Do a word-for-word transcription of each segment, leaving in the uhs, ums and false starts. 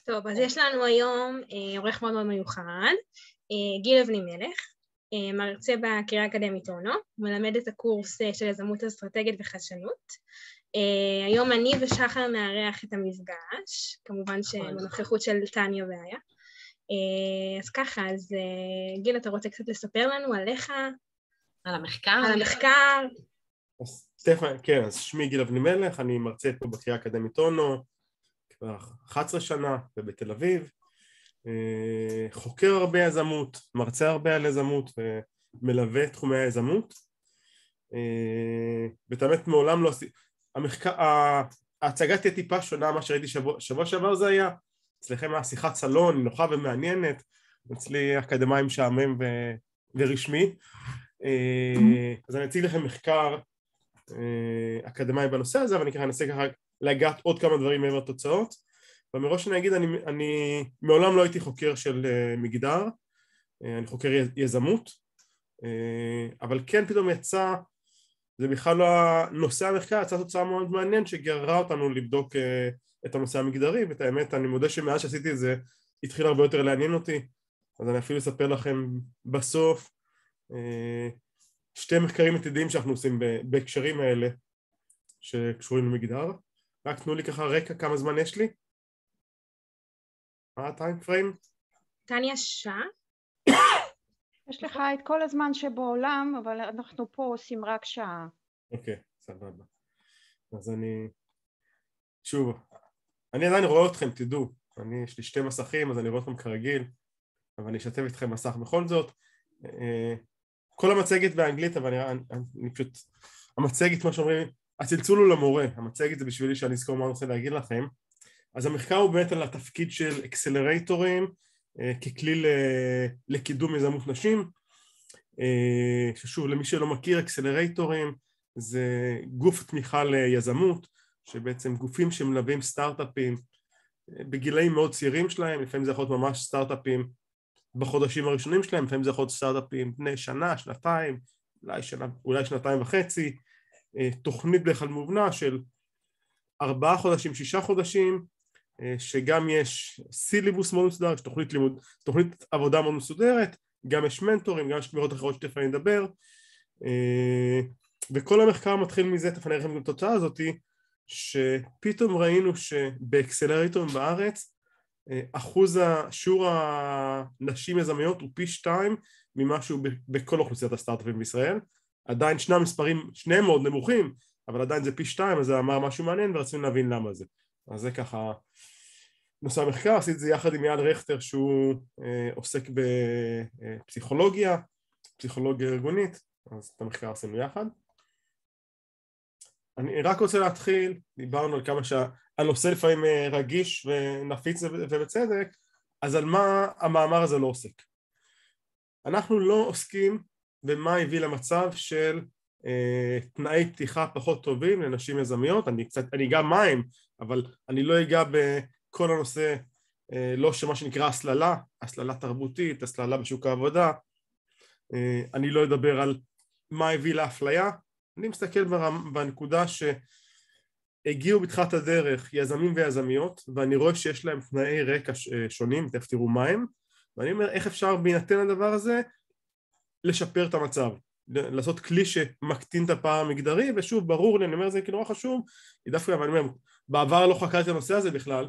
טוב, אז יש לנו היום אה, עורך מאוד מאוד מיוחד, אה, גיל אבנימלך, אה, מרצה בקריה האקדמית אונו, מלמד את הקורס אה, של יזמות אסטרטגית וחדשנות. אה, היום אני ושחר נארח את המפגש, כמובן שבנוכחות של טניה ואיה. אה, אז ככה, אז אה, גיל, אתה רוצה קצת לספר לנו עליך? על המחקר? על המחקר. אז סטפן, כן, אז שמי גיל אבנימלך, אני מרצה פה בקריה האקדמית אונו, כבר אחת עשרה שנה ובתל אביב, חוקר הרבה יזמות, מרצה הרבה על יזמות ומלווה את תחומי היזמות, ובאמת מעולם לא עשיתי, המחקר, ההצגה תהיה טיפה שונה מה שראיתי שבוע, שבוע שעבר זה היה, אצלכם היה שיחת סלון נוחה ומעניינת, אצלי אקדמיים משעמם ו- ורשמי, אז אני אציג לכם מחקר אקדמי בנושא הזה, ואני ככה אנסה ככה להגעת עוד כמה דברים מעבר לתוצאות. ומראש אני אגיד, אני, אני מעולם לא הייתי חוקר של uh, מגדר, uh, אני חוקר יזמות, uh, אבל כן פתאום יצא, זה בכלל לא הנושא המחקר, יצא תוצאה מאוד מעניין שגררה אותנו לבדוק uh, את הנושא המגדרי, ואת האמת אני מודה שמאז שעשיתי את זה התחיל הרבה יותר לעניין אותי, אז אני אפילו אספר לכם בסוף uh, שתי מחקרים עתידיים שאנחנו עושים בהקשרים האלה שקשורים למגדר. רק תנו לי ככה רקע כמה זמן יש לי. מה הטיים פריים? טניה שעה? יש לך את כל הזמן שבעולם, אבל אנחנו פה עושים רק שעה. אוקיי, סבבה. אז אני... שוב, אני עדיין רואה אתכם, תדעו. אני, יש לי שתי מסכים, אז אני רואה אתכם כרגיל, אבל אני אשתף איתכם מסך בכל זאת. כל המצגת באנגלית, אבל אני, אני, אני פשוט... המצגת, מה שאומרים, הצלצול הוא למורה. המצגת זה בשבילי שאני אזכור מה אני רוצה להגיד לכם. אז המחקר הוא באמת על התפקיד של אקסלרייטורים אה, ככלי לקידום יזמות נשים, אה, ששוב למי שלא מכיר, אקסלרייטורים זה גוף תמיכה ליזמות, שבעצם גופים שמלווים סטארט-אפים אה, בגילאים מאוד צעירים שלהם, לפעמים זה יכול להיות ממש סטארט-אפים בחודשים הראשונים שלהם, לפעמים זה יכול להיות סטארט-אפים בני שנה, שנתיים, אולי, שנה, אולי שנתיים וחצי, אה, תוכנית בכלל מובנה של ארבעה חודשים, שישה חודשים, שגם יש סילבוס מאוד מסודר, יש תוכנית לימוד, תוכנית עבודה מאוד מסודרת, גם יש מנטורים, גם יש תמיכות אחרות שתכף אני אדבר, וכל המחקר מתחיל מזה, תכף אני אראה לכם את התוצאה הזאת, שפתאום ראינו שבאקסלרייטורים בארץ, אחוז השיעור הנשים יזמיות הוא פי שתיים ממשהו בכל אוכלוסיית הסטארט-אפים בישראל, עדיין שני המספרים, שניהם מאוד נמוכים, אבל עדיין זה פי שתיים, אז זה אמר משהו מעניין ורצינו להבין למה זה. אז זה ככה נושא המחקר, עשיתי את זה יחד עם יעל רכטר שהוא אה, עוסק בפסיכולוגיה, פסיכולוגיה ארגונית, אז את המחקר עשינו יחד. אני רק רוצה להתחיל, דיברנו על כמה שהנושא לפעמים רגיש ונפיץ ובצדק, אז על מה המאמר הזה לא עוסק. אנחנו לא עוסקים במה הביא למצב של אה, תנאי פתיחה פחות טובים לנשים יזמיות, אני קצת, אני אגע מים, אבל אני לא אגע בכל הנושא, אה, לא שמה שנקרא הסללה, הסללה תרבותית, הסללה בשוק העבודה, אה, אני לא אדבר על מה הביא לאפליה, אני מסתכל בנקודה שהגיעו בתחילת הדרך יזמים ויזמיות, ואני רואה שיש להם תנאי רקע שונים, תכף תראו מה הם, ואני אומר איך אפשר בהינתן הדבר הזה לשפר את המצב, לעשות כלי שמקטין את הפער המגדרי, ושוב ברור לי, אני אומר זה כאילו נורא חשוב, דווקא אני אומר, בעבר לא חקרתי את הנושא הזה בכלל,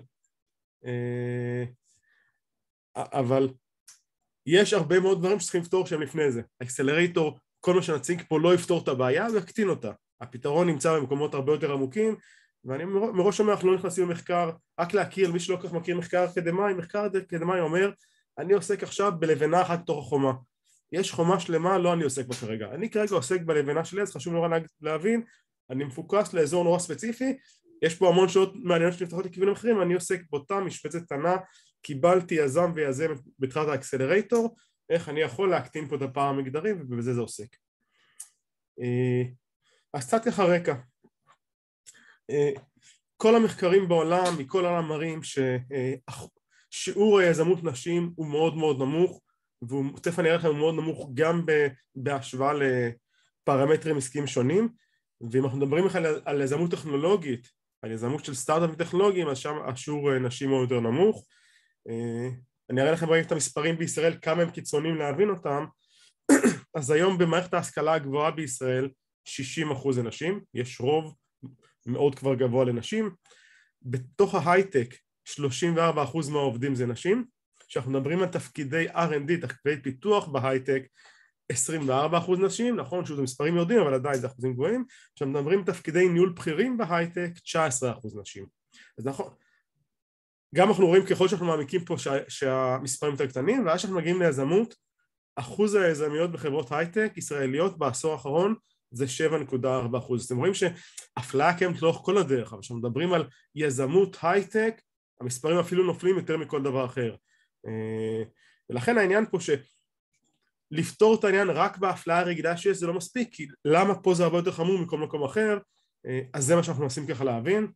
אבל יש הרבה מאוד דברים שצריכים לפתור שהם לפני זה, האקסלרייטור, כל מה שנציג פה לא יפתור את הבעיה ויקטין אותה, הפתרון נמצא במקומות הרבה יותר עמוקים, ואני מראש אומר אנחנו לא נכנסים למחקר, רק להכיר, מי שלא כך מכיר מחקר אקדמי, מחקר אקדמי אומר, אני עוסק עכשיו בלבנה אחת בתוך החומה, יש חומה שלמה, לא אני עוסק בה כרגע, אני כרגע עוסק בלבנה שלי, אז חשוב נורא להבין, אני מפוקס לאזור נורא ספציפי, יש פה המון שעות מעניינות שנפתחות לכיוונים אחרים, אני עוסק באותה משבצת קטנה, קיבלתי יזם ויזם בתחילת האקסלרייטור, איך אני יכול להקטין פה את הפער המגדרי, ובזה זה עוסק. אז קצת ככה רקע. כל המחקרים בעולם, מכל העולם מראים ששיעור היזמות נשים הוא מאוד מאוד נמוך, והוא, תכף אני אראה לכם, הוא מאוד נמוך גם בהשוואה לפרמטרים עסקיים שונים, ואם אנחנו מדברים בכלל על יזמות טכנולוגית, על יזמות של סטארט-אפים טכנולוגיים, אז שם השיעור נשים הוא יותר נמוך. אני אראה לכם רגע את המספרים בישראל, כמה הם קיצוניים להבין אותם. אז היום במערכת ההשכלה הגבוהה בישראל שישים אחוז לנשים, יש רוב מאוד כבר גבוה לנשים. בתוך ההייטק שלושים וארבעה אחוז מהעובדים זה נשים. כשאנחנו מדברים על תפקידי אר אנד די, תפקידי פיתוח בהייטק, עשרים וארבעה אחוז נשים, נכון שזה מספרים יורדים אבל עדיין זה אחוזים גבוהים. כשאנחנו מדברים תפקידי ניהול בכירים בהייטק, תשע עשרה אחוז נשים. אז נכון, גם אנחנו רואים ככל שאנחנו מעמיקים פה שה, שהמספרים יותר קטנים, ואז שאנחנו מגיעים ליזמות, אחוז היזמיות בחברות הייטק ישראליות בעשור האחרון זה שבע נקודה ארבע אחוז. אתם רואים שאפליה קיימת לאורך כל הדרך, אבל כשאנחנו מדברים על יזמות הייטק, המספרים אפילו נופלים יותר מכל דבר אחר. ולכן העניין פה שלפתור את העניין רק באפליה הרגילה שיש זה לא מספיק, כי למה פה זה הרבה יותר חמור מכל מקום אחר, אז זה מה שאנחנו מנסים ככה להבין.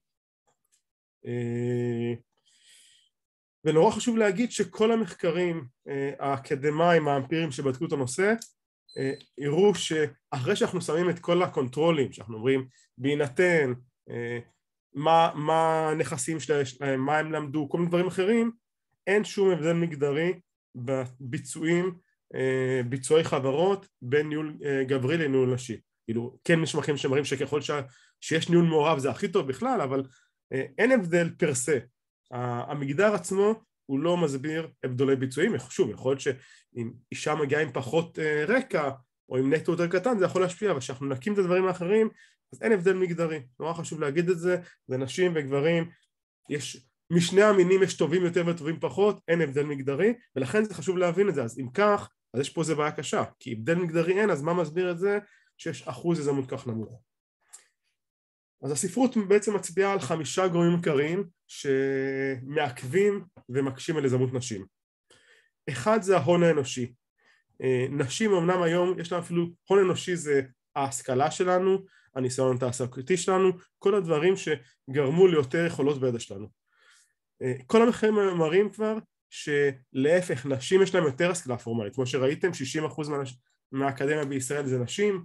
ונורא חשוב להגיד שכל המחקרים האקדמיים האמפיריים שבדקו את הנושא הראו שאחרי שאנחנו שמים את כל הקונטרולים שאנחנו אומרים בהינתן מה, מה הנכסים שלהם, מה הם למדו, כל מיני דברים אחרים, אין שום הבדל מגדרי בביצועים, ביצועי חברות בין ניהול גברי לניהול נשי. כאילו כן יש מחקרים שמראים שככל ש... שיש ניהול מעורב זה הכי טוב בכלל, אבל אין הבדל פרסה. המגדר עצמו הוא לא מסביר הבדלי ביצועים. שוב, יכול להיות שאם אישה מגיעה עם פחות רקע או עם נטו יותר קטן זה יכול להשפיע, אבל כשאנחנו נקים את הדברים האחרים אז אין הבדל מגדרי. נורא חשוב להגיד את זה, זה נשים וגברים, יש משני המינים יש טובים יותר וטובים פחות, אין הבדל מגדרי, ולכן זה חשוב להבין את זה. אז אם כך, אז יש פה זה בעיה קשה, כי הבדל מגדרי אין, אז מה מסביר את זה שיש אחוז יזמות כך נמוך? אז הספרות בעצם מצביעה על חמישה גורמים עיקריים שמעכבים ומקשים על יזמות נשים. אחד זה ההון האנושי. נשים אמנם היום יש להם אפילו, הון אנושי זה ההשכלה שלנו, הניסיון התעסוקתי שלנו, כל הדברים שגרמו ליותר יכולות בידע שלנו. כל המחקרים מראים כבר שלהפך נשים יש להם יותר השכלה פורמלית, כמו שראיתם שישים אחוז מהאקדמיה בישראל זה נשים,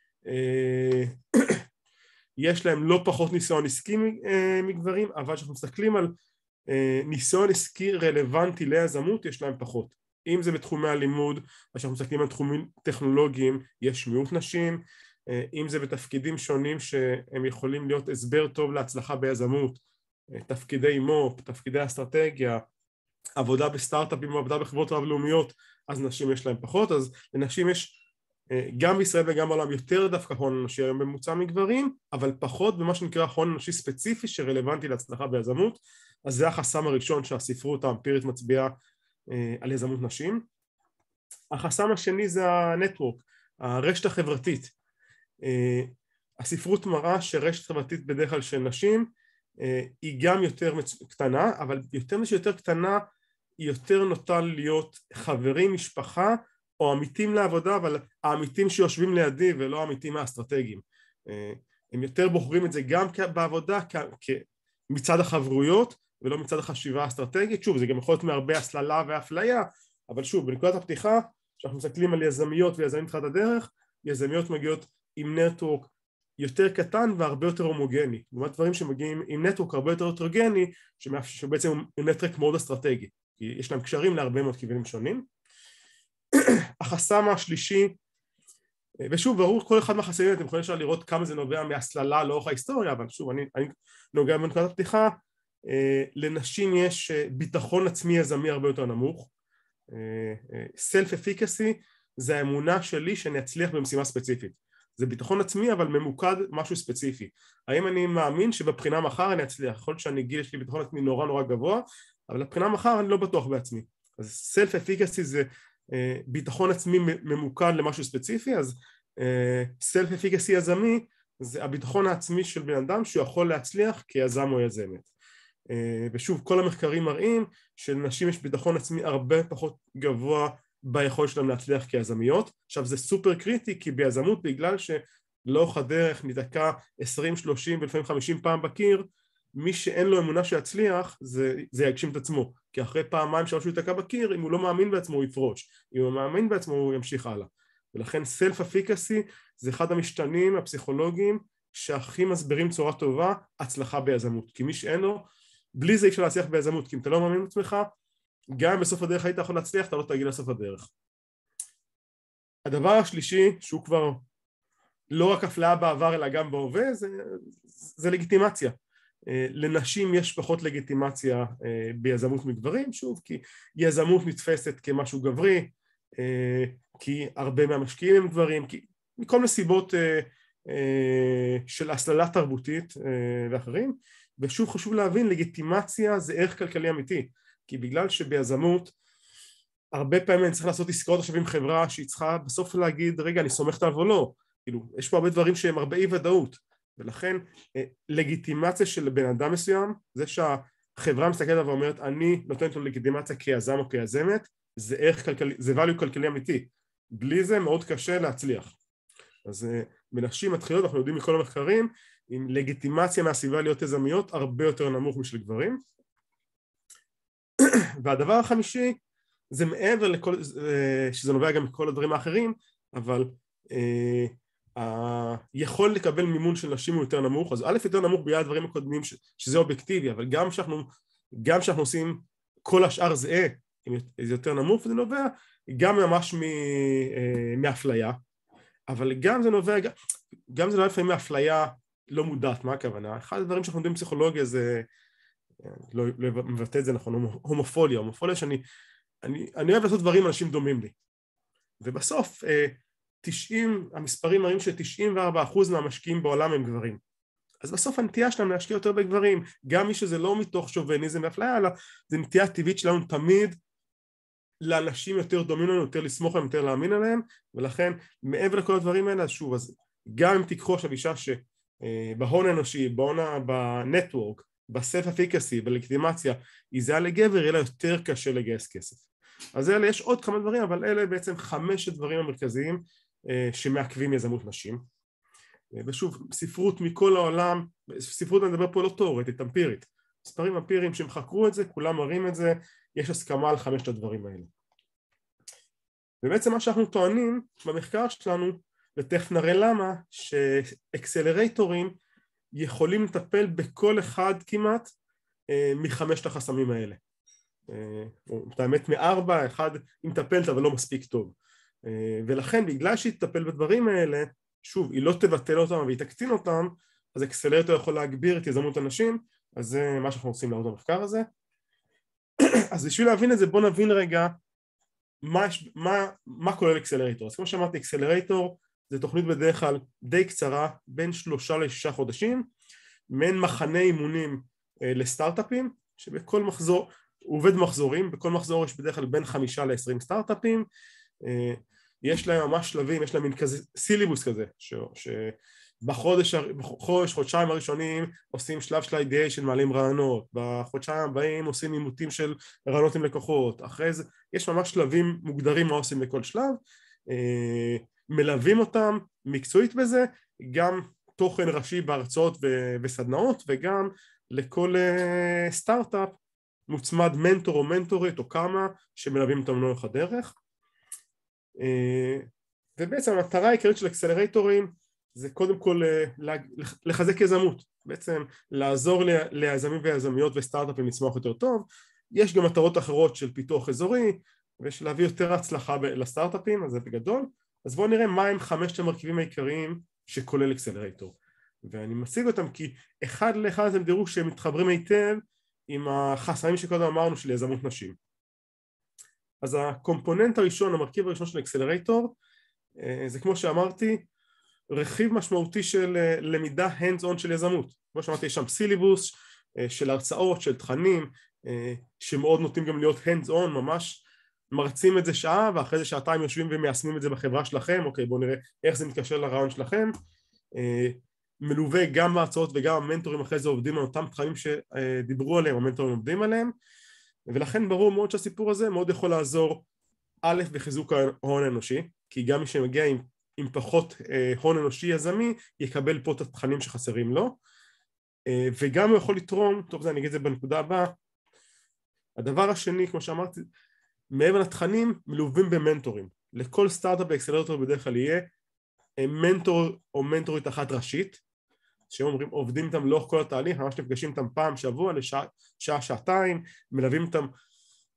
יש להם לא פחות ניסיון עסקי מגברים, אבל כשאנחנו מסתכלים על ניסיון עסקי רלוונטי ליזמות יש להם פחות. אם זה בתחומי הלימוד, כשאנחנו מסתכלים על תחומים טכנולוגיים יש מיעוט נשים, אם זה בתפקידים שונים שהם יכולים להיות הסבר טוב להצלחה ביזמות, תפקידי מו"פ, תפקידי אסטרטגיה, עבודה בסטארט-אפים או עבודה בחברות רב-לאומיות, אז נשים יש להם פחות. אז לנשים יש גם בישראל וגם בעולם יותר דווקא הון אנושי היום בממוצע מגברים, אבל פחות במה שנקרא הון אנושי ספציפי שרלוונטי להצלחה ביזמות. אז זה החסם הראשון שהספרות האמפירית מצביעה על יזמות נשים. החסם השני זה הנטוורק, הרשת החברתית. הספרות מראה שרשת חברתית בדרך כלל של נשים היא גם יותר קטנה, אבל יותר משהו יותר קטנה היא יותר נוטה להיות חברים, משפחה או עמיתים לעבודה, אבל העמיתים שיושבים לידי ולא העמיתים האסטרטגיים. הם יותר בוחרים את זה גם בעבודה מצד החברויות ולא מצד החשיבה האסטרטגית. שוב, זה גם יכול להיות מהרבה הסללה ואפליה, אבל שוב, בנקודת הפתיחה, כשאנחנו מסתכלים על יזמיות ויזמים תחילת הדרך, יזמיות מגיעות עם נטוורק יותר קטן והרבה יותר הומוגני, לעומת דברים שמגיעים עם נטוורק הרבה יותר הטרוגני, שבעצם הוא נטוורק מאוד אסטרטגי, כי יש להם קשרים להרבה מאוד כיוונים שונים. החסם השלישי, ושוב ברור כל אחד מהחסמים אתם יכולים אפשר לראות כמה זה נובע מהסללה לאורך ההיסטוריה, אבל שוב אני, אני נוגע בנקודת הפתיחה, לנשים יש ביטחון עצמי יזמי הרבה יותר נמוך. Self-efficacy זה האמונה שלי שאני אצליח במשימה ספציפית, זה ביטחון עצמי אבל ממוקד משהו ספציפי. האם אני מאמין שבבחינה מחר אני אצליח? יכול להיות שאני גיל יש לי ביטחון עצמי נורא נורא גבוה, אבל לבחינה מחר אני לא בטוח בעצמי. אז Self-efficacy זה ביטחון עצמי ממוקד למשהו ספציפי, אז Self-efficacy יזמי זה הביטחון העצמי של בן אדם שהוא יכול להצליח כיזם או יזמת. ושוב כל המחקרים מראים שלנשים יש ביטחון עצמי הרבה פחות גבוה ביכולת שלהם להצליח כיזמיות. עכשיו זה סופר קריטי כי ביזמות בגלל שלאורך הדרך ניתקע עשרים שלושים ולפעמים חמישים פעם בקיר, מי שאין לו אמונה שיצליח זה, זה יגשים את עצמו, כי אחרי פעמיים שלוש הוא ייתקע בקיר, אם הוא לא מאמין בעצמו הוא יפרוש, אם הוא מאמין בעצמו הוא ימשיך הלאה. ולכן Self-efficacy זה אחד המשתנים הפסיכולוגיים שהכי מסבירים צורה טובה הצלחה ביזמות, כי מי שאין לו, בלי זה אי אפשר להצליח ביזמות, כי אם אתה לא מאמין בעצמך גם בסוף הדרך היית יכול להצליח, אתה לא תגיע לסוף הדרך. הדבר השלישי, שהוא כבר לא רק אפליה בעבר אלא גם בהווה, זה, זה לגיטימציה. לנשים יש פחות לגיטימציה ביזמות מגברים, שוב, כי יזמות נתפסת כמשהו גברי, כי הרבה מהמשקיעים הם גברים, כי מכל מיני סיבות של הסללה תרבותית ואחרים, ושוב חשוב להבין, לגיטימציה זה ערך כלכלי אמיתי, כי בגלל שביזמות הרבה פעמים אני צריך לעשות עסקאות עכשיו עם חברה שהיא צריכה בסוף להגיד, רגע, אני סומכת עליו או לא, כאילו, יש פה הרבה דברים שהם הרבה אי ודאות, ולכן לגיטימציה של בן אדם מסוים, זה שהחברה מסתכלת עליו ואומרת, אני נותנת לו לגיטימציה כיזם או כיזמת, זה ערך כלכלי, זה value כלכלי אמיתי, בלי זה מאוד קשה להצליח. אז מנשים מתחילות, אנחנו יודעים מכל המחקרים, עם לגיטימציה מהסביבה להיות יזמיות הרבה יותר נמוך משל גברים. והדבר החמישי, זה מעבר לכל, שזה נובע גם מכל הדברים האחרים, אבל אה, יכול לקבל מימון של נשים הוא יותר נמוך, אז א' יותר נמוך בגלל הדברים הקודמים שזה אובייקטיבי, אבל גם שאנחנו, גם שאנחנו עושים כל השאר זהה, זה יותר נמוך, וזה נובע גם ממש מאפליה, אבל גם זה נובע, גם זה נובע לפעמים מאפליה לא מודעת, מה הכוונה? אחד הדברים שאנחנו יודעים בפסיכולוגיה זה, לא, לא מבטא את זה נכון, הומופוליה, הומופוליה שאני, אני, אני אוהב לעשות דברים אנשים דומים לי, ובסוף תשעים, המספרים מראים ש-תשעים וארבעה אחוז מהמשקיעים בעולם הם גברים, אז בסוף הנטייה שלנו להשקיע יותר בגברים, גם מי שזה לא מתוך שוביניזם ואפליה, אלא זה נטייה טבעית שלנו תמיד לאנשים יותר דומים לנו, יותר לסמוך עליהם, יותר להאמין עליהם, ולכן מעבר לכל הדברים האלה, אז שוב, אז גם אם תיקחו עכשיו אישה שבהון האנושי, בהון, בנטוורק, בסלף אפיקסי, בלגיטימציה, היא זהה לגבר, יהיה לה יותר קשה לגייס כסף. אז אלה יש עוד כמה דברים, אבל אלה בעצם חמשת דברים המרכזיים שמעכבים יזמות נשים. ושוב, ספרות מכל העולם, ספרות אני מדבר פה לא תיאורטית, אמפירית. מספרים אמפיריים שהם חקרו את זה, כולם מראים את זה, יש הסכמה על חמשת הדברים האלה. ובעצם מה שאנחנו טוענים במחקר שלנו, ותכף נראה למה, שאקסלרייטורים יכולים לטפל בכל אחד כמעט מחמשת החסמים האלה. את האמת מארבע, אחד היא מטפלת אבל לא מספיק טוב. ולכן בגלל שהיא תטפל בדברים האלה, שוב, היא לא תבטל אותם והיא תקטין אותם, אז אקסלרייטור יכול להגביר את יזמות אנשים, אז זה מה שאנחנו עושים לעוד המחקר הזה. אז בשביל להבין את זה, בואו נבין רגע מה, מה, מה כולל אקסלרייטור. אז כמו שאמרתי, אקסלרייטור זה תוכנית בדרך כלל די קצרה, בין שלושה לשישה חודשים, מעין מחנה אימונים אה, לסטארט-אפים, שבכל מחזור, הוא עובד מחזורים, בכל מחזור יש בדרך כלל בין חמישה לעשרים סטארט-אפים, אה, יש להם ממש שלבים, יש להם מין כזה סיליבוס כזה, ש... ש... בחודש, בחודש, חודשיים הראשונים עושים שלב של אידיאשן, מעלים רעיונות, בחודשיים הבאים עושים אימותים של רעיונות עם לקוחות, אחרי זה יש ממש שלבים מוגדרים מה עושים לכל שלב, מלווים אותם מקצועית בזה, גם תוכן ראשי בהרצאות וסדנאות, וגם לכל סטארט-אפ מוצמד מנטור או מנטורית או כמה שמלווים אותם לאורך הדרך. ובעצם המטרה העיקרית של אקסלרייטורים זה קודם כל לחזק יזמות, בעצם לעזור ליזמים ויזמיות וסטארט-אפים לצמוח יותר טוב. יש גם מטרות אחרות של פיתוח אזורי ושל להביא יותר הצלחה לסטארט-אפים, אז זה בגדול. אז בואו נראה מה הם חמשת המרכיבים העיקריים שכולל אקסלרייטור, ואני מציג אותם כי אחד לאחד אתם תראו שהם מתחברים היטב עם החסמים שקודם אמרנו של יזמות נשים. אז הקומפוננט הראשון, המרכיב הראשון של אקסלרייטור, זה כמו שאמרתי, רכיב משמעותי של למידה hands-on של יזמות. כמו שאמרתי, יש שם סיליבוס של הרצאות, של תכנים, שמאוד נוטים גם להיות hands-on, ממש מרצים את זה שעה, ואחרי זה שעתיים יושבים ומיישמים את זה בחברה שלכם. אוקיי, בואו נראה איך זה מתקשר לרעיון שלכם. מלווה גם בהרצאות וגם המנטורים אחרי זה עובדים על אותם תכנים שדיברו עליהם, המנטורים עובדים עליהם, ולכן ברור מאוד שהסיפור הזה מאוד יכול לעזור א' בחיזוק ההון האנושי, כי גם מי שמגיע עם, עם פחות אה, הון אנושי יזמי יקבל פה את התכנים שחסרים לו, אה, וגם הוא יכול לתרום, טוב זה אני אגיד את זה בנקודה הבאה. הדבר השני, כמו שאמרתי, מעבר לתכנים מלווים במנטורים. לכל סטארט-אפ באקסלרייטור בדרך כלל יהיה מנטור או מנטורית אחת ראשית, שהם אומרים עובדים איתם לאורך כל התהליך, ממש נפגשים איתם פעם שבוע לשעה, שעה, שעתיים, מלווים איתם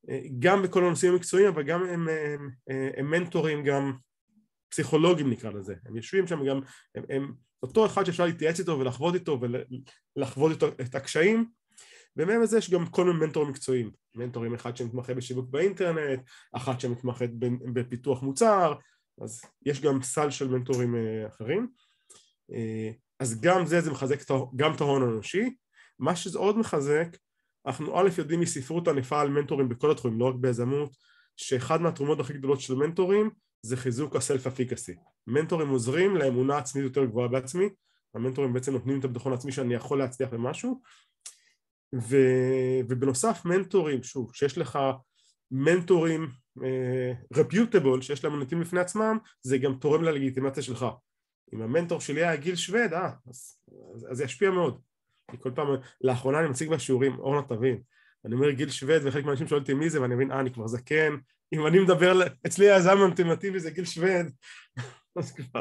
גם בכל הנושאים המקצועיים, אבל גם הם, הם, הם, הם מנטורים גם פסיכולוגים נקרא לזה, הם יושבים שם גם, הם, הם אותו אחד שאפשר להתייעץ איתו ולחוות איתו ולחוות איתו את הקשיים, ומהם הזה יש גם כל מיני מנטורים מקצועיים, מנטורים אחד שמתמחה בשיווק באינטרנט, אחת שמתמחה בפיתוח מוצר, אז יש גם סל של מנטורים אחרים, אז גם זה, זה מחזק גם את ההון האנושי, מה שזה עוד מחזק, אנחנו א' יודעים מספרות ענפה על מנטורים בכל התחומים, לא רק ביזמות, שאחד מהתרומות הכי גדולות של מנטורים זה חיזוק הסלף-אפיקסי. מנטורים עוזרים לאמונה עצמית יותר גבוהה בעצמי, המנטורים בעצם נותנים את הביטחון העצמי שאני יכול להצליח במשהו, ו... ובנוסף מנטורים, שוב, שיש לך מנטורים uh, reputable, שיש להם מוניטין בפני עצמם, זה גם תורם ללגיטימציה שלך. אם המנטור שלי היה גיל שוויד, אה, אז, אז, אז זה ישפיע מאוד. כי כל פעם, לאחרונה אני מציג בשיעורים, אורנה תבין, אני אומר גיל שוויד וחלק מהאנשים שואלים אותי מי זה, ואני מבין, אה, אני כבר זקן, אם אני מדבר, אצלי היזם האולטימטיבי זה גיל שוויד, אז כבר,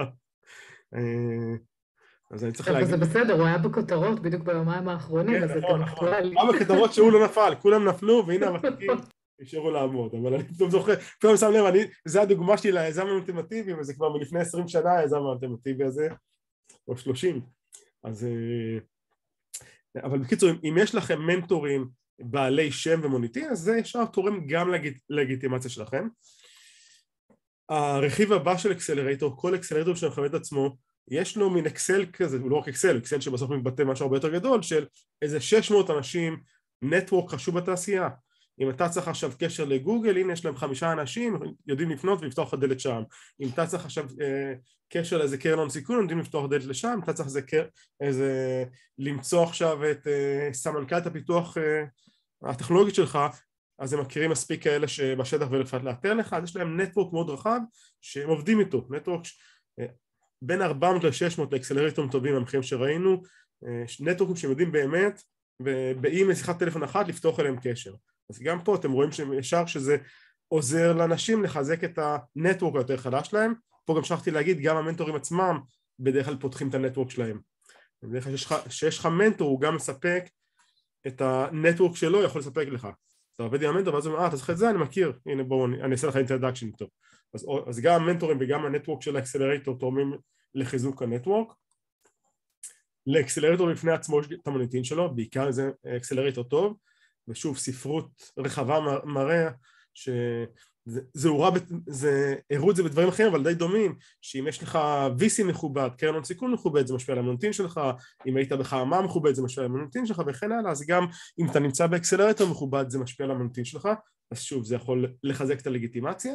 אז אני צריך להגיד. זה בסדר, הוא היה בכותרות בדיוק ביומיים האחרונים, אז זה גם אקטואלי. היה בכותרות שהוא לא נפל, כולם נפלו, והנה הוותיקים נשארו לעמוד, אבל אני פתאום זוכר, פתאום שם לב, זה הדוגמה שלי ליזם האולטימטיבי, וזה כבר מלפני עשרים שנה היזם האולטימטיבי הזה, או שלושים, אז... אבל בקיצור, אם יש לכם מנטורים בעלי שם ומוניטין, אז זה ישר תורם גם לגיטימציה שלכם. הרכיב הבא של אקסלרייטור, כל אקסלרייטור שמכוון את עצמו, יש לו מין אקסל כזה, הוא לא רק אקסל, אקסל שבסוף מתבטא משהו הרבה יותר גדול, של איזה שש מאות אנשים, נטוורק חשוב בתעשייה. אם אתה צריך עכשיו קשר לגוגל, הנה יש להם חמישה אנשים, יודעים לפנות ולפתוח את הדלת שם. אם אתה צריך עכשיו אה, קשר לאיזה קרן הון סיכון, יודעים לפתוח את הדלת לשם. אם אתה צריך איזה, איזה למצוא עכשיו את אה, סמנכ"לית הפיתוח אה, הטכנולוגית שלך, אז הם מכירים מספיק כאלה שבשטח ולפת לאתר לך, אז יש להם נטוורק מאוד רחב שהם עובדים איתו, נטוורק אה, בין ארבע מאות ל-שש מאות לאקסלרייטורים טובים מהמחירים שראינו, אה, נטוורקים שהם יודעים באמת, באימייל שיחת טלפון אחת לפתוח אליהם קשר. אז גם פה אתם רואים שישר שזה עוזר לאנשים לחזק את הנטוורק היותר חדש שלהם. פה גם שכחתי להגיד, גם המנטורים עצמם בדרך כלל פותחים את הנטוורק שלהם. בדרך כלל שיש, שיש לך מנטור, הוא גם מספק את הנטוורק שלו, יכול לספק לך. אתה עובד עם המנטור, ואז הוא אומר, אה, אתה צריך את זה, אני מכיר, הנה בואו, אני, אני אעשה לך אינטרדקשן איתו. אז, אז גם המנטורים וגם הנטוורק של האקסלרייטור תורמים לחיזוק הנטוורק. לאקסלרייטור בפני עצמו יש את המוניטין שלו, בעיקר זה אקסלרייטור טוב, ושוב ספרות רחבה מראה שזה הוראה, זה הראו את זה בדברים אחרים אבל די דומים, שאם יש לך וי סי מכובד, קרן הון סיכון מכובד, זה משפיע על המוניטין שלך, אם היית בחממה מכובד זה משפיע על המוניטין שלך וכן הלאה, אז גם אם אתה נמצא באקסלרייטור מכובד זה משפיע על המוניטין שלך, אז שוב זה יכול לחזק את הלגיטימציה.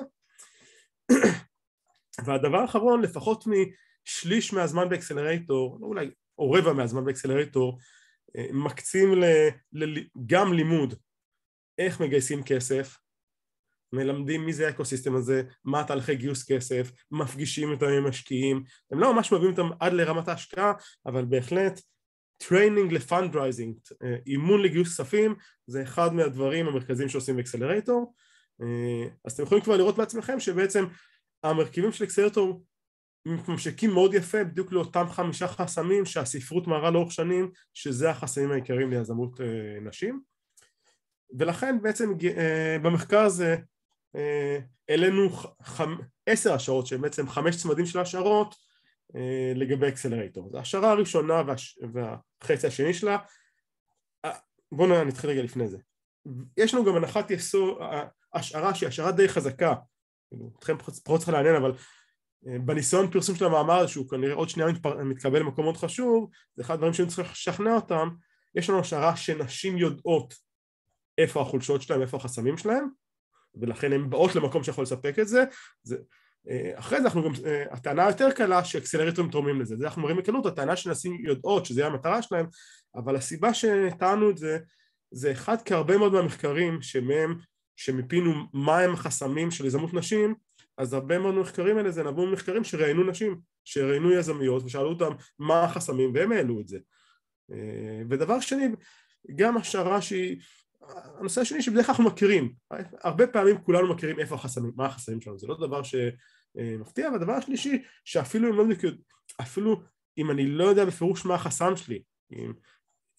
והדבר האחרון, לפחות משליש מהזמן באקסלרייטור, אולי או רבע מהזמן באקסלרייטור, מקצים ל, ל, גם לימוד איך מגייסים כסף, מלמדים מי זה האקוסיסטם הזה, מה תהליכי גיוס כסף, מפגישים את המשקיעים, הם לא ממש מביאים אותם עד לרמת ההשקעה, אבל בהחלט טריינינג לפנדרייזינג, אימון לגיוס כספים, זה אחד מהדברים המרכזיים שעושים באקסלרייטור, אז אתם יכולים כבר לראות בעצמכם שבעצם המרכיבים של אקסלרייטור ממשקים מאוד יפה בדיוק לאותם חמישה חסמים שהספרות מראה לאורך שנים שזה החסמים העיקריים ליזמות נשים, ולכן בעצם במחקר הזה העלינו עשר השערות שהן בעצם חמש צמדים של השערות לגבי אקסלרייטור. זו השערה הראשונה והחצי השני שלה. בואו נתחיל רגע לפני זה. יש לנו גם הנחת יסוד, השערה שהיא השערה די חזקה, אתכם פחות צריך לעניין, אבל בניסיון פרסום של המאמר שהוא כנראה עוד שנייה מתקבל למקום מאוד חשוב, זה אחד הדברים שאני צריך לשכנע אותם. יש לנו השערה שנשים יודעות איפה החולשות שלהם, איפה החסמים שלהם, ולכן הן באות למקום שיכול לספק את זה. זה אחרי זה אנחנו גם, הטענה היותר קלה שאקסלרייטורים תורמים לזה, זה אנחנו מראים בקלות, הטענה שנשים יודעות שזה המטרה שלהם, אבל הסיבה שטענו את זה, זה אחד כהרבה מאוד מהמחקרים שמהם, שמפינו מהם החסמים של יזמות נשים, אז הרבה מאוד מחקרים האלה זה נבעו ממחקרים שראיינו נשים, שראיינו יזמיות ושאלו אותם מה החסמים והם העלו את זה. ודבר שני, גם השערה שהיא, הנושא השני שבדרך כלל אנחנו מכירים, הרבה פעמים כולנו מכירים איפה החסמים, מה החסמים שלנו, זה לא דבר שמפתיע, והדבר השלישי שאפילו אם לא מכיר, אפילו אם אני לא יודע בפירוש מה החסם שלי, אם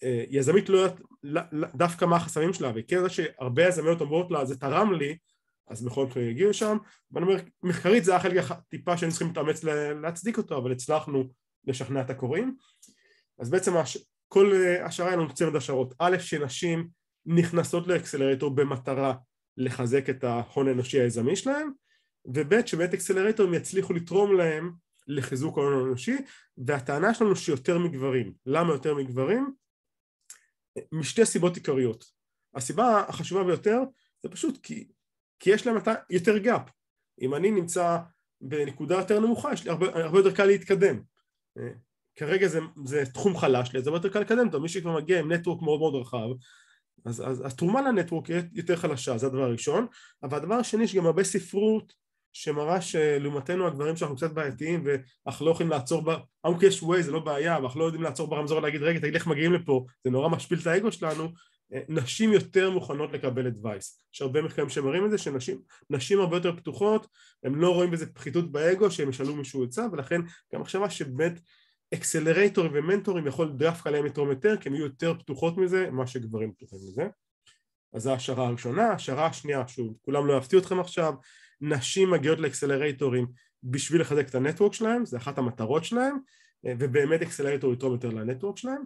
יזמית לא יודעת דווקא מה החסמים שלה, וכן זה שהרבה יזמיות אומרות לה, זה תרם לי, אז בכל מקרה יגיעו שם, ואני אומר, מחקרית זה החלק טיפה שאני צריכים להתאמץ להצדיק אותו, אבל הצלחנו לשכנע את הקוראים. אז בעצם כל השערה היא לנו צמד השערות. א', שנשים נכנסות לאקסלרטור במטרה לחזק את ההון האנושי היזמי שלהם, וב' שבאמת אקסלרטורים יצליחו לתרום להם לחיזוק ההון האנושי, והטענה שלנו שיותר מגברים. למה יותר מגברים? משתי סיבות עיקריות. הסיבה החשובה ביותר זה פשוט כי, כי יש להם יותר גאפ. אם אני נמצא בנקודה יותר נמוכה, יש לי הרבה, הרבה יותר קל להתקדם. כרגע זה, זה תחום חלש לי, זה הרבה יותר קל להתקדם, מי שכבר מגיע עם נטוורק מאוד מאוד רחב, אז, אז התרומה לנטוורק היא יותר חלשה, זה הדבר הראשון. אבל הדבר השני, יש גם הרבה ספרות שמראה שלעומתנו הגברים שאנחנו קצת בעייתיים ואנחנו לא יכולים לעצור, אמרו יש וויי, זה לא בעיה, ואנחנו לא יודעים לעצור ברמזור ולהגיד רגע תגיד איך מגיעים לפה, זה נורא משפיל את האגו שלנו. נשים יותר מוכנות לקבל אדווייס. יש הרבה מחקרים שמראים את זה, שנשים נשים הרבה יותר פתוחות, הם לא רואים בזה פחיתות באגו שהם ישאלו מישהו עצה, ולכן גם מחשבה שבאמת אקסלרטורים ומנטורים יכול דווקא להם לתרום יותר, כי הם יהיו יותר פתוחות מזה, מה שגברים פתוחים מזה. אז זו השערה הראשונה. השערה השנייה, שוב, כולם לא אהבתי אתכם עכשיו, נשים מגיעות לאקסלרטורים בשביל לחזק את הנטוורק שלהם, זה אחת המטרות שלהם, ובאמת אקסלרטור יתרום יותר לנטוורק שלהם.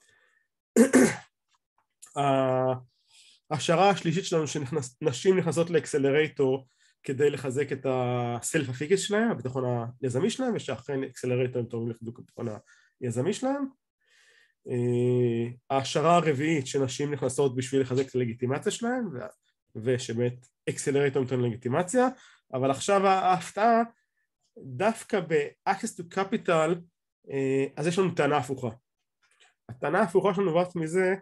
השערה השלישית שלנו שנשים נכנסות לאקסלרטור כדי לחזק את הסלף אפיקס שלהם, הביטחון היזמי שלהם, ושאכן אקסלרטורים תורמים לחיזוק הביטחון היזמי שלהם. השערה הרביעית שנשים נכנסות בשביל לחזק את הלגיטימציה שלהם, ושבאמת אקסלרטורים תורמים לגיטימציה, אבל עכשיו ההפתעה, דווקא ב-access to capital, אז יש לנו טענה הפוכה. הטענה ההפוכה שלנו נובעת מזה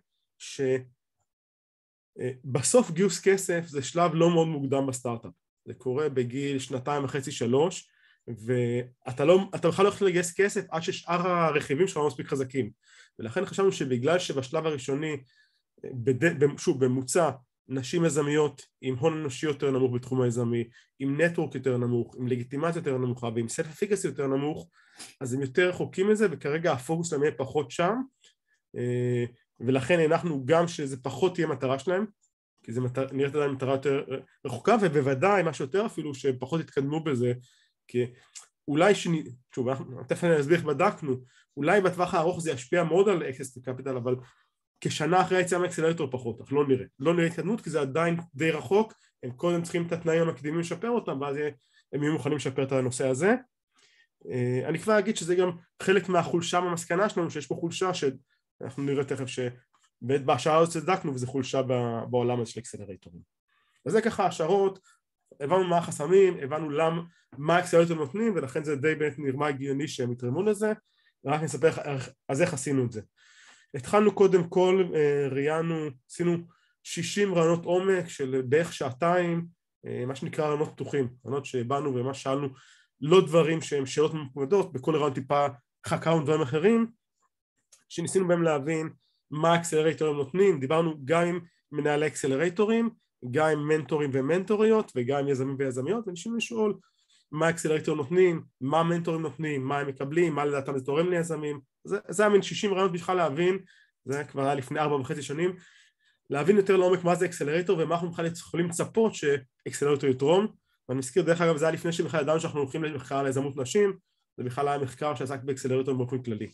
שבסוף גיוס כסף זה שלב לא מאוד מוקדם בסטארט-אפ. זה קורה בגיל שנתיים וחצי שלוש, ואתה לא, אתה בכלל לא יכול לגייס כסף עד ששאר הרכיבים שלנו מספיק חזקים. ולכן חשבנו שבגלל שבשלב הראשוני, בד... שוב, במוצע, נשים יזמיות עם הון אנושי יותר נמוך בתחום היזמי, עם נטוורק יותר נמוך, עם לגיטימציה יותר נמוכה ועם סלף אפיקסי יותר נמוך, אז הם יותר רחוקים מזה, וכרגע הפוקוס שלהם יהיה פחות שם, ולכן אנחנו גם שזה פחות תהיה מטרה שלהם, כי זה מטר... נראית עדיין מטרה יותר רחוקה, ובוודאי מה שיותר אפילו שפחות התקדמו בזה, כי אולי שני... שוב, תכף אני אסביר איך בדקנו, אולי בטווח הארוך זה ישפיע מאוד על access to capital, אבל כשנה אחרי היציאה מאקסלרטור פחות, אך לא נראה. לא נראה התקדמות, כי זה עדיין די רחוק, הם קודם צריכים את התנאים המקדימים לשפר אותם, ואז הם יהיו מוכנים לשפר את הנושא הזה. אני כבר אגיד שזה גם חלק מהחולשה במסקנה שלנו, שיש פה חולשה שאנחנו נראה תכף שבשעה הזאת צדקנו, וזה חולשה בעולם הזה של אקסלרטורים. אז זה ככה השערות, הבנו מה החסמים, הבנו למה, מה האקסלרטורים נותנים, ולכן זה די באמת נראה הגיוני שהם יתרמו לזה, ורק נספר אז איך עשינו את זה. התחלנו קודם כל, ראיינו, עשינו שישים רעיונות עומק של בערך שעתיים, מה שנקרא רעיונות פתוחים, רעיונות שבאנו ומה שאלנו, לא דברים שהם שאלות ממוקדות, בכל רעיון טיפה חקרנו דברים אחרים, שניסינו בהם להבין מה האקסלרטורים נותנים, דיברנו גם עם מנהלי אקסלרטורים, גם עם מנטורים ומנטוריות, וגם עם יזמים ויזמיות, וניסינו לשאול מה האקסלרטורים נותנים, מה המנטורים נותנים, מה הם מקבלים, מה לדעתם זה תורם ליזמים, זה, זה היה מין שישים רעיונות בכלל להבין, זה כבר היה לפני ארבע וחצי שנים, להבין יותר לעומק מה זה אקסלרטור ומה אנחנו בכלל יכולים לצפות שאקסלרטור יתרום, ואני מזכיר דרך אגב זה היה לפני שבכלל ידענו שאנחנו הולכים למחקר על יזמות נשים, זה בכלל היה מחקר שעסק באקסלרטור באופן כללי.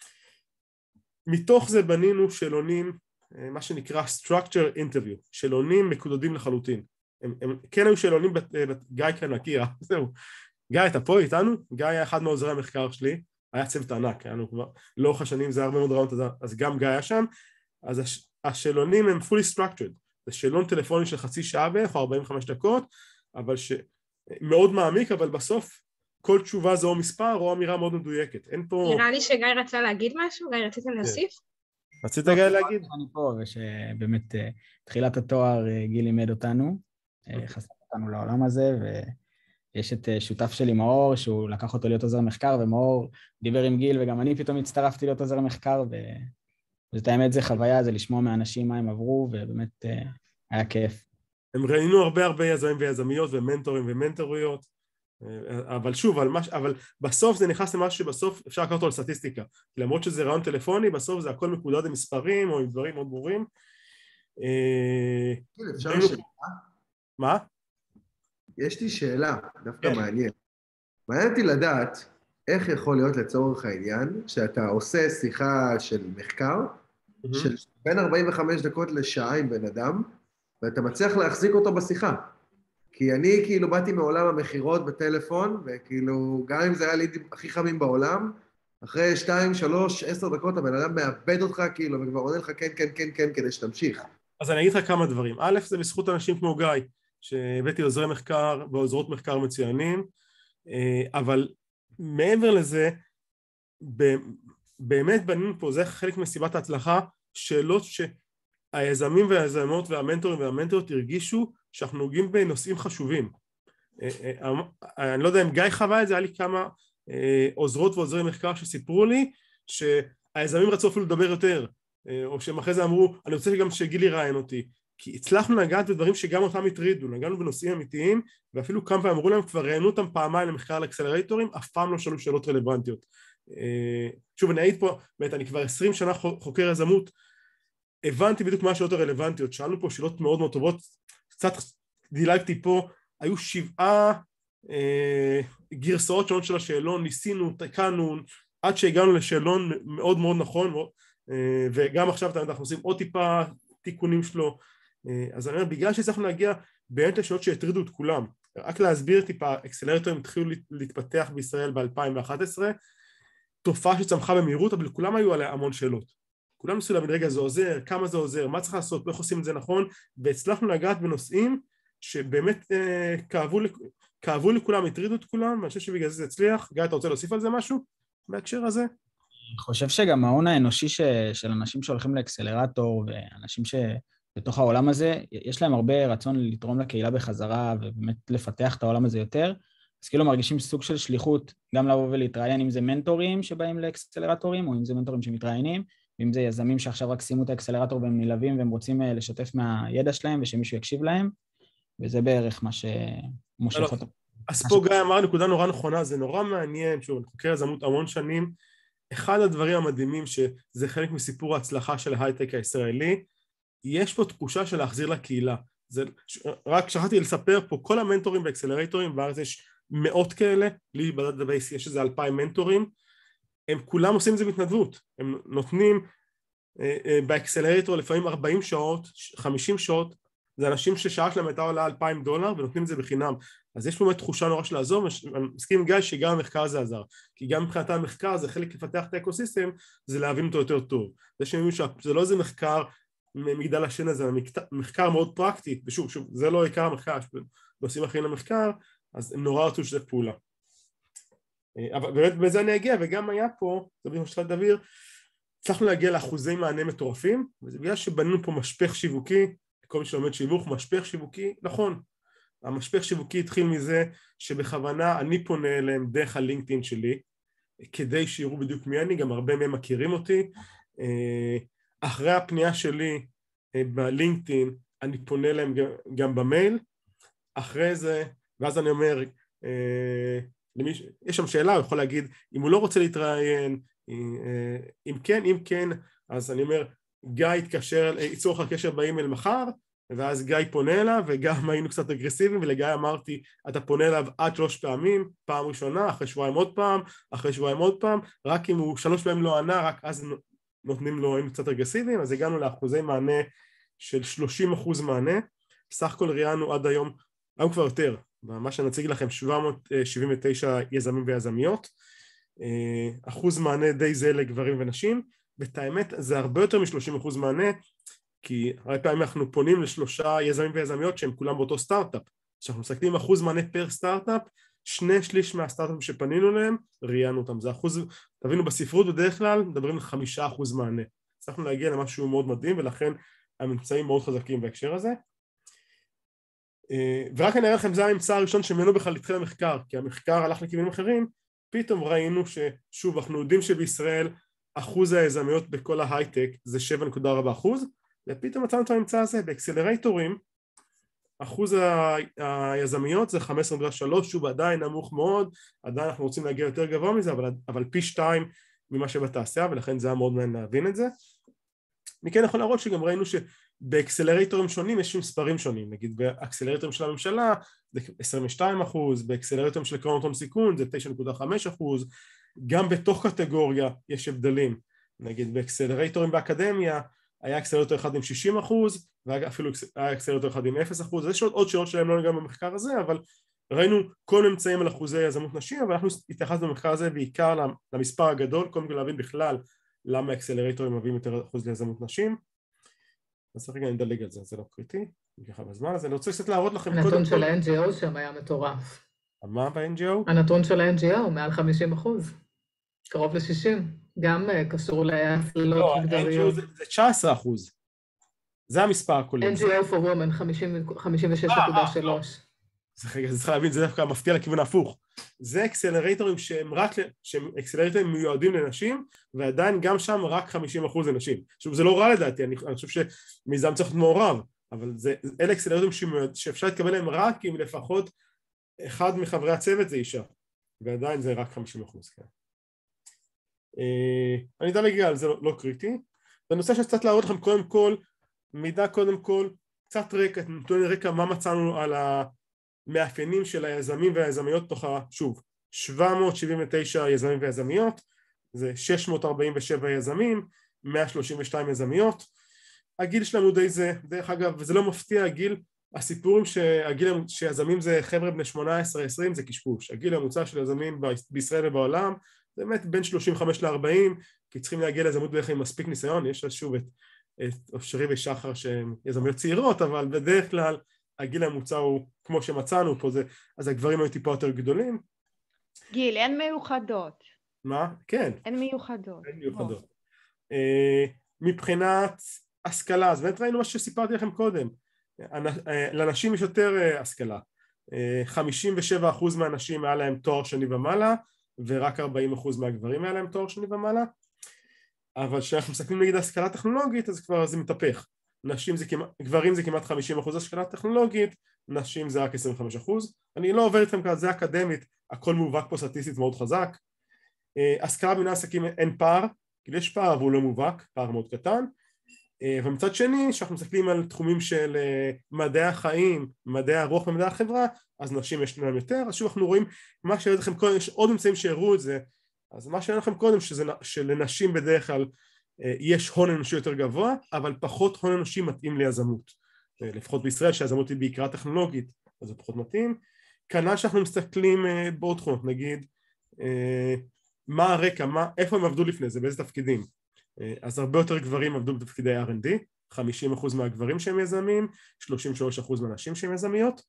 מתוך זה בנינו שאלונים, מה שנקרא structure interview, שאלונים מקודדים לחלוטין, הם, הם כן היו שאלונים, גיא כאן מכיר, זהו, גיא אתה פה איתנו? גיא היה אחד מעוזרי המחקר שלי, היה צוות ענק, היינו כבר לאורך השנים, זה הרבה מאוד רעיונות, אז גם גיא היה שם, אז הש, השאלונים הם fully structured, זה שאלון טלפוני של חצי שעה בערך או ארבעים וחמש דקות, אבל שמאוד מעמיק, אבל בסוף כל תשובה זה או מספר או אמירה מאוד מדויקת, אין פה... נראה לי שגיא רצה להגיד משהו, גיא רציתם להוסיף? רצית גיא להגיד? אני פה, ושבאמת תחילת התואר גיל לימד אותנו, חשף אותנו לעולם הזה, ויש את שותף שלי מאור, שהוא לקח אותו להיות עוזר מחקר, ומאור דיבר עם גיל, וגם אני פתאום הצטרפתי להיות עוזר מחקר, וזאת האמת, זה חוויה, זה לשמוע מאנשים מה הם עברו, ובאמת היה כיף. הם ראינו הרבה הרבה יזמים ויזמיות, ומנטורים ומנטוריות, אבל שוב, אבל, מש, אבל בסוף זה נכנס למשהו שבסוף אפשר לקרוא אותו לסטטיסטיקה, למרות שזה רעיון טלפוני, בסוף זה הכל מקודד עם מספרים או עם דברים מאוד ברורים. אפשר שאלה? מה? יש לי שאלה, דווקא מעניין. מעניין אותי לדעת איך יכול להיות לצורך העניין, שאתה עושה שיחה של מחקר, של בין ארבעים וחמש דקות לשעה עם בן אדם, ואתה מצליח להחזיק אותו בשיחה. כי אני כאילו באתי מעולם המחירות בטלפון, וכאילו גם אם זה היה לי הכי חמים בעולם, אחרי שתיים, שלוש, עשר דקות הבן אדם מאבד אותך כאילו, וכבר עונה לך כן, כן, כן, כן, כדי שתמשיך. אז אני אגיד לך כמה דברים. א', זה בזכות אנשים כמו גיא, שהבאתי עוזרי מחקר ועוזרות מחקר מצוינים, אבל מעבר לזה, באמת בנינו פה, זה חלק מסיבת ההצלחה, שאלות שהיזמים והיזמות והמנטורים והמנטוריות הרגישו שאנחנו נוגעים בנושאים חשובים. אני לא יודע אם גיא חווה את זה, היה לי כמה עוזרות ועוזרי מחקר שסיפרו לי שהיזמים רצו אפילו לדבר יותר, או שהם אחרי זה אמרו, אני רוצה גם שגילי רעיין אותי, כי הצלחנו לגעת בדברים שגם אותם הטרידו, נגענו בנושאים אמיתיים, ואפילו כמה פעמים אמרו להם, כבר ראיינו אותם פעמיים למחקר על אקסלרטורים, אף פעם לא שאלו שאלות רלוונטיות. שוב, אני אעיד פה, באמת, אני כבר עשרים שנה חוקר יזמות, הבנתי בדיוק מה השאלות הרלוונטיות, שאלנו פה שאלות מאוד מאוד טובות, קצת דילגתי פה, היו שבעה אה, גרסאות שונות של השאלון, ניסינו, תקענו, עד שהגענו לשאלון מאוד מאוד נכון, אה, וגם עכשיו אנחנו עושים עוד טיפה תיקונים שלו, אה, אז אני אומר, בגלל שהצלחנו להגיע באמת לשאלות שהטרידו את כולם, רק להסביר טיפה, אקסלרטורים התחילו להתפתח בישראל ב-אלפיים ואחת עשרה, תופעה שצמחה במהירות, אבל כולם היו עליה המון שאלות. כולם ניסו להבין, רגע, זה עוזר, כמה זה עוזר, מה צריך לעשות, איך עושים את זה נכון, והצלחנו לגעת בנושאים שבאמת אה, כאבו, כאבו לכולם, הטרידו את כולם, ואני חושב שבגלל זה הצליח. גיא, אתה רוצה להוסיף על זה משהו בהקשר הזה? אני חושב שגם ההון האנושי ש, של אנשים שהולכים לאקסלרטור, ואנשים שבתוך העולם הזה, יש להם הרבה רצון לתרום לקהילה בחזרה, ובאמת לפתח את העולם הזה יותר, אז כאילו מרגישים סוג של שליחות, גם לבוא ולהתראיין, אם זה מנטורים שבאים לאקסלרטורים, או אם זה מנטורים שמתראיינים, ואם זה יזמים שעכשיו רק שימו את האקסלרטור והם נלווים והם רוצים לשתף מהידע שלהם ושמישהו יקשיב להם, וזה בערך מה שמושך אותו. אז פה גיא אמר נקודה נורא נכונה, זה נורא מעניין, שוב, אני חוקר יזמות המון שנים, אחד הדברים המדהימים שזה חלק מסיפור ההצלחה של ההייטק הישראלי, יש פה תחושה של להחזיר לקהילה. זה, רק שכחתי לספר פה, כל המנטורים באקסלרטורים, בארץ יש מאות כאלה, לי בדאטאבייס יש איזה אלפיים מנטורים, הם כולם עושים את זה בהתנדבות, הם נותנים באקסלרטור לפעמים ארבעים שעות, חמישים שעות, זה אנשים ששעה שלהם הייתה עולה אלפיים דולר ונותנים את זה בחינם, אז יש פה באמת תחושה נורא של לעזור, ואני מסכים עם גיא שגם המחקר הזה עזר, כי גם מבחינת המחקר זה חלק לפתח את האקוסיסטם, זה להבין אותו יותר טוב, זה שמישהו שזה לא איזה מחקר מגדל השן הזה, זה מחקר מאוד פרקטי, ושוב, שוב, זה לא עיקר המחקר, נושאים אחרים למחקר, אז הם נורא רצו שזה פעולה. אבל באמת בזה אני אגיע, וגם היה פה, זה בדיוק שתלת דביר, הצלחנו להגיע לאחוזי מענה מטורפים, וזה בגלל שבנינו פה משפך שיווקי, כל מי שלומד שיווק, משפך שיווקי, נכון, המשפך שיווקי התחיל מזה שבכוונה אני פונה אליהם דרך הלינקדאין שלי, כדי שיראו בדיוק מי אני, גם הרבה מהם מכירים אותי, אחרי הפנייה שלי בלינקדאין, אני פונה אליהם גם במייל, אחרי זה, ואז אני אומר, למיש... יש שם שאלה, הוא יכול להגיד, אם הוא לא רוצה להתראיין, אם כן, אם כן, אז אני אומר, גיא יתקשר, ייצור לך קשר באימייל מחר, ואז גיא פונה אליו, וגם היינו קצת אגרסיביים, ולגיא אמרתי, אתה פונה אליו עד שלוש פעמים, פעם ראשונה, אחרי שבועיים עוד פעם, אחרי שבועיים עוד פעם, רק אם הוא שלוש פעמים לא ענה, רק אז נותנים לו, היינו קצת אגרסיביים, אז הגענו לאחוזי מענה של שלושים אחוז מענה, סך הכל ראיינו עד היום, היום כבר יותר, מה שאני אציג לכם, שבע מאות שבעים ותשע יזמים ויזמיות, אחוז מענה די זהה לגברים ונשים, ואת האמת זה הרבה יותר מ-שלושים אחוז מענה, כי הרבה פעמים אנחנו פונים לשלושה יזמים ויזמיות שהם כולם באותו סטארט-אפ, כשאנחנו מסתכלים אחוז מענה פר סטארט-אפ, שני שליש מהסטארט-אפים שפנינו להם, ראיינו אותם, זה אחוז, תבינו בספרות בדרך כלל, מדברים על חמישה אחוז מענה, הצלחנו להגיע למשהו מאוד מדהים, ולכן הממצאים מאוד חזקים בהקשר הזה, ורק אני אראה לכם, זה הממצא הראשון שמנו בכלל התחיל המחקר, כי המחקר הלך לכיוונים אחרים, פתאום ראינו ששוב, אנחנו יודעים שבישראל אחוז היזמיות בכל ההייטק זה שבע נקודה ארבע אחוז, ופתאום מצאנו את הממצא הזה באקסלרטורים, אחוז היזמיות זה חמש עשרה נקודה שלוש, שוב עדיין נמוך מאוד, עדיין אנחנו רוצים להגיע יותר גבוה מזה, אבל, אבל פי שתיים ממה שבתעשייה, ולכן זה היה מאוד מעניין להבין את זה. מכן יכול להראות שגם ראינו שבאקסלרטורים שונים יש מספרים שונים, נגיד באקסלרטורים של הממשלה זה עשרים ושתיים אחוז, באקסלרטורים של קרנות הון סיכון זה תשע נקודה חמש אחוז, גם בתוך קטגוריה יש הבדלים, נגיד באקסלרטורים באקדמיה היה אקסלרטור אחד עם שישים אחוז, ואפילו היה אקסלרטור אחד עם אפס אחוז, יש עוד שאלות שלהם לא גם במחקר הזה, אבל ראינו כל ממצאים על אחוזי יזמות נשים, אבל אנחנו התייחסנו במחקר הזה בעיקר למספר הגדול, קודם כל להבין בכלל למה אקסלרטורים מביאים יותר אחוז ליזמות נשים. אז רגע נדלג על זה, זה לא קריטי, ככה בזמן הזה, אני רוצה קצת להראות לכם קודם כל... הנתון של ה-אן ג'י או שם היה מטורף. מה ב-אן ג'י או? הנתון של ה-אן ג'י או מעל חמישים אחוז, קרוב ל-שישים, גם קשור להפללות מגדריות. לא, זה תשע עשרה אחוז, זה המספר הכולל. אן ג'י או for women, חמישים ושש נקודה שלוש. זה צריך להבין, זה דווקא מפתיע לכיוון ההפוך. זה אקסלרטורים שהם רק, שהם אקסלרטורים מיועדים לנשים, ועדיין גם שם רק חמישים אחוז לנשים. שוב, זה לא רע לדעתי, אני, אני חושב שמיזם צריך להיות מעורב, אבל זה, אלה אקסלרטורים שאפשר להתקבל להם רק אם לפחות אחד מחברי הצוות זה אישה, ועדיין זה רק חמישים אחוז. כן. אני אדלג על זה, לא, לא קריטי. בנושא שקצת להראות לכם קודם כל, מידע קודם כל, קצת רקע, נתון רקע מה מצאנו על המאפיינים של היזמים והיזמיות תוך, שוב, שבע מאות שבעים ותשע יזמים ויזמיות, זה שש מאות ארבעים ושבע יזמים, מאה שלושים ושתיים יזמיות. הגיל שלנו די זה, דרך אגב, וזה לא מפתיע, הגיל, הסיפורים שהגיל שיזמים זה חבר'ה בני שמונה עשרה עשרים זה קשקוש, הגיל הממוצע של יזמים בישראל ובעולם, זה באמת בין שלושים וחמש ל-ארבעים, כי צריכים להגיע ליזמות בדרך כלל עם מספיק ניסיון, יש שוב את, את אושרי ושחר שהם יזמיות צעירות, אבל בדרך כלל הגיל הממוצע הוא כמו שמצאנו פה, זה, אז הגברים היו טיפה יותר גדולים. גיל, אין מיוחדות. מה? כן. אין מיוחדות. אין מיוחדות. Uh, מבחינת השכלה, אז באמת ראינו מה שסיפרתי לכם קודם, לנשים יש יותר השכלה, חמישים ושבע אחוז מהנשים היה להם תואר שני ומעלה, ורק ארבעים אחוז מהגברים היה להם תואר שני ומעלה, אבל כשאנחנו מסתכלים נגיד השכלה טכנולוגית, אז כבר זה מתהפך, נשים זה כמעט, גברים זה כמעט חמישים אחוז השכלה טכנולוגית, נשים זה רק עשרים וחמישה אחוז, אני לא עובר איתכם כאן, זה אקדמית, הכל מובהק פה סטטיסטית מאוד חזק, השכלה במנהל עסקים אין פער, כי יש פער אבל הוא לא מובהק, פער מאוד קטן, ומצד שני, כשאנחנו מסתכלים על תחומים של מדעי החיים, מדעי הרוח ומדעי החברה, אז נשים יש להם יותר, אז שוב אנחנו רואים, מה שהראיתי לכם קודם, יש עוד ממצאים שהראו את זה, אז מה שהראיתי לכם קודם, שזה, שלנשים בדרך כלל יש הון אנושי יותר גבוה, אבל פחות הון אנושי מתאים ליזמות, לפחות בישראל שהיזמות היא בעיקרה טכנולוגית, אז זה פחות מתאים, כנ"ל שאנחנו מסתכלים בעוד תחונות, נגיד, מה הרקע, מה, איפה הם עבדו לפני זה, באיזה תפקידים, אז הרבה יותר גברים עבדו בתפקידי אר אנד די, חמישים אחוז מהגברים שהם יזמים, שלושים ושלושה אחוז מהנשים שהם יזמיות,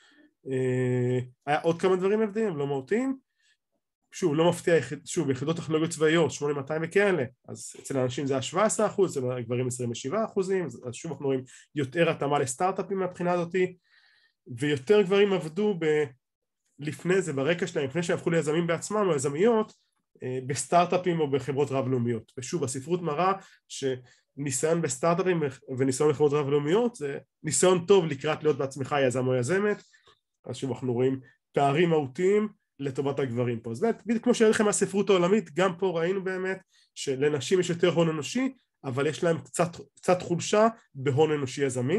היה עוד כמה דברים עבדים, הם לא מהותיים, שוב, לא מפתיע, שוב, ביחידות טכנולוגיות צבאיות, שמונה אלף מאתיים וכאלה, אז אצל האנשים זה היה שבעה עשר אחוז, אצל הגברים עשרים ושבעה אחוזים, אז שוב אנחנו רואים יותר התאמה לסטארט-אפים מהבחינה הזאת, ויותר גברים עבדו ב... לפני זה, ברקע שלהם, לפני שהפכו ליזמים בעצמם או יזמיות, בסטארט-אפים או בחברות רב-לאומיות. ושוב, הספרות מראה שניסיון בסטארט-אפים וניסיון בחברות רב-לאומיות זה ניסיון טוב לקראת להיות בעצמך יזם או יזמת, אז שוב אנחנו רואים פערים מהותיים לטובת הגברים פה. אז באמת, כמו שהראיתי לכם מהספרות העולמית, גם פה ראינו באמת שלנשים יש יותר הון אנושי, אבל יש להם קצת, קצת חולשה בהון אנושי יזמי.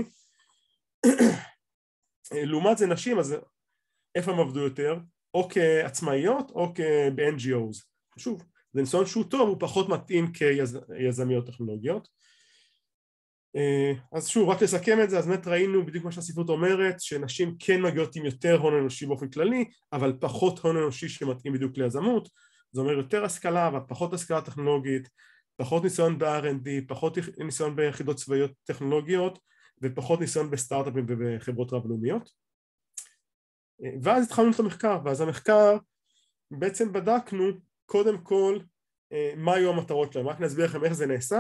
לעומת זה נשים, אז איפה הם עבדו יותר? או כעצמאיות או ב-אן ג'י או's. שוב, זה ניסיון שהוא טוב, הוא פחות מתאים כיזמיות טכנולוגיות. אז שוב, רק לסכם את זה, אז באמת ראינו בדיוק מה שהספרות אומרת, שנשים כן מגיעות עם יותר הון אנושי באופן כללי, אבל פחות הון אנושי שמתאים בדיוק ליזמות, זה אומר יותר השכלה, אבל פחות השכלה טכנולוגית, פחות ניסיון ב-אר אנד די, פחות ניסיון ביחידות צבאיות טכנולוגיות, ופחות ניסיון בסטארט-אפים ובחברות רב-לאומיות. ואז התחלנו את המחקר, ואז המחקר בעצם בדקנו קודם כל מה היו המטרות שלהם, רק נסביר לכם איך זה נעשה,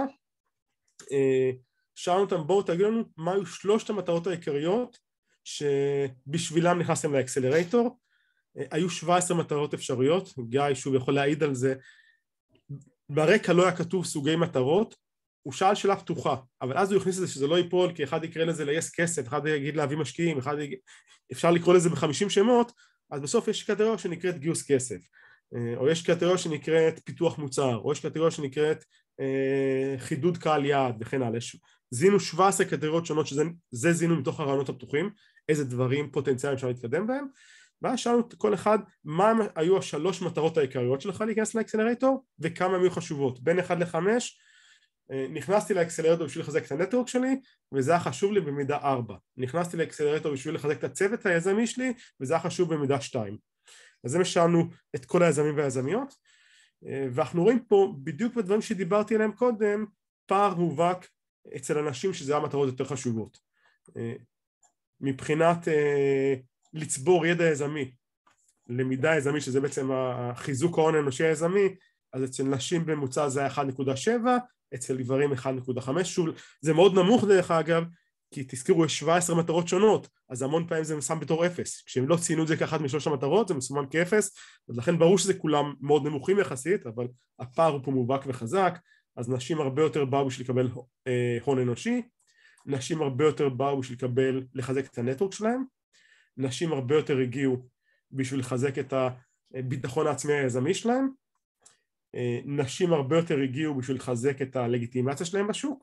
שאלנו אותם בואו תגידו לנו מה היו שלושת המטרות העיקריות שבשבילם נכנסתם לאקסלרטור, היו שבע עשרה מטרות אפשריות, גיא שוב יכול להעיד על זה, ברקע לא היה כתוב סוגי מטרות, הוא שאל שאלה פתוחה, אבל אז הוא הכניס את זה שזה לא ייפול, כי אחד יקרא לזה לגייס כסף, אחד יגיד להביא משקיעים, אחד יגיד, אפשר לקרוא לזה בחמישים שמות, אז בסוף יש קטגוריה שנקראת גיוס כסף, או יש קטגוריה שנקראת פיתוח מוצר, או יש קטגוריה שנקראת אה, חידוד קהל יעד וכן הלאה. זינו שבע עשרה קטגוריות שונות, שזה זינו מתוך הרעיונות הפתוחים, איזה דברים פוטנציאליים אפשר להתקדם בהם, ואז שאלנו כל אחד מה היו השלוש מטרות העיקריות שלך להיכנס לאקסלרטור, וכמה הם היו חשובות, בין אחד לחמש, נכנסתי לאקסלרטור בשביל לחזק את הנטוורק שלי, וזה היה חשוב לי במידה ארבע. נכנסתי לאקסלרטור בשביל לחזק את הצוות היזמי שלי, וזה היה חשוב במידה שתיים. אז זה משאלנו את כל היזמים והיזמיות, ואנחנו רואים פה בדיוק בדברים שדיברתי עליהם קודם, פער מובהק אצל אנשים שזה היה מטרות יותר חשובות. מבחינת לצבור ידע יזמי, למידה יזמי, שזה בעצם החיזוק ההון האנושי היזמי, אז אצל נשים בממוצע זה היה אחת נקודה שבע, אצל גברים אחת נקודה חמש, שוב, זה מאוד נמוך דרך אגב, כי תזכרו, יש שבע עשרה מטרות שונות, אז המון פעמים זה מסומן בתור אפס, כשהם לא ציינו את זה כאחת משלוש המטרות, זה מסומן כאפס, אז לכן ברור שזה כולם מאוד נמוכים יחסית, אבל הפער הוא פה מובהק וחזק, אז נשים הרבה יותר באו בשביל לקבל אה, הון אנושי, נשים הרבה יותר באו בשביל לקבל, לחזק את הנטוורק שלהם, נשים הרבה יותר הגיעו בשביל לחזק את הביטחון העצמי היזמי שלהם, נשים הרבה יותר הגיעו בשביל לחזק את הלגיטימציה שלהם בשוק,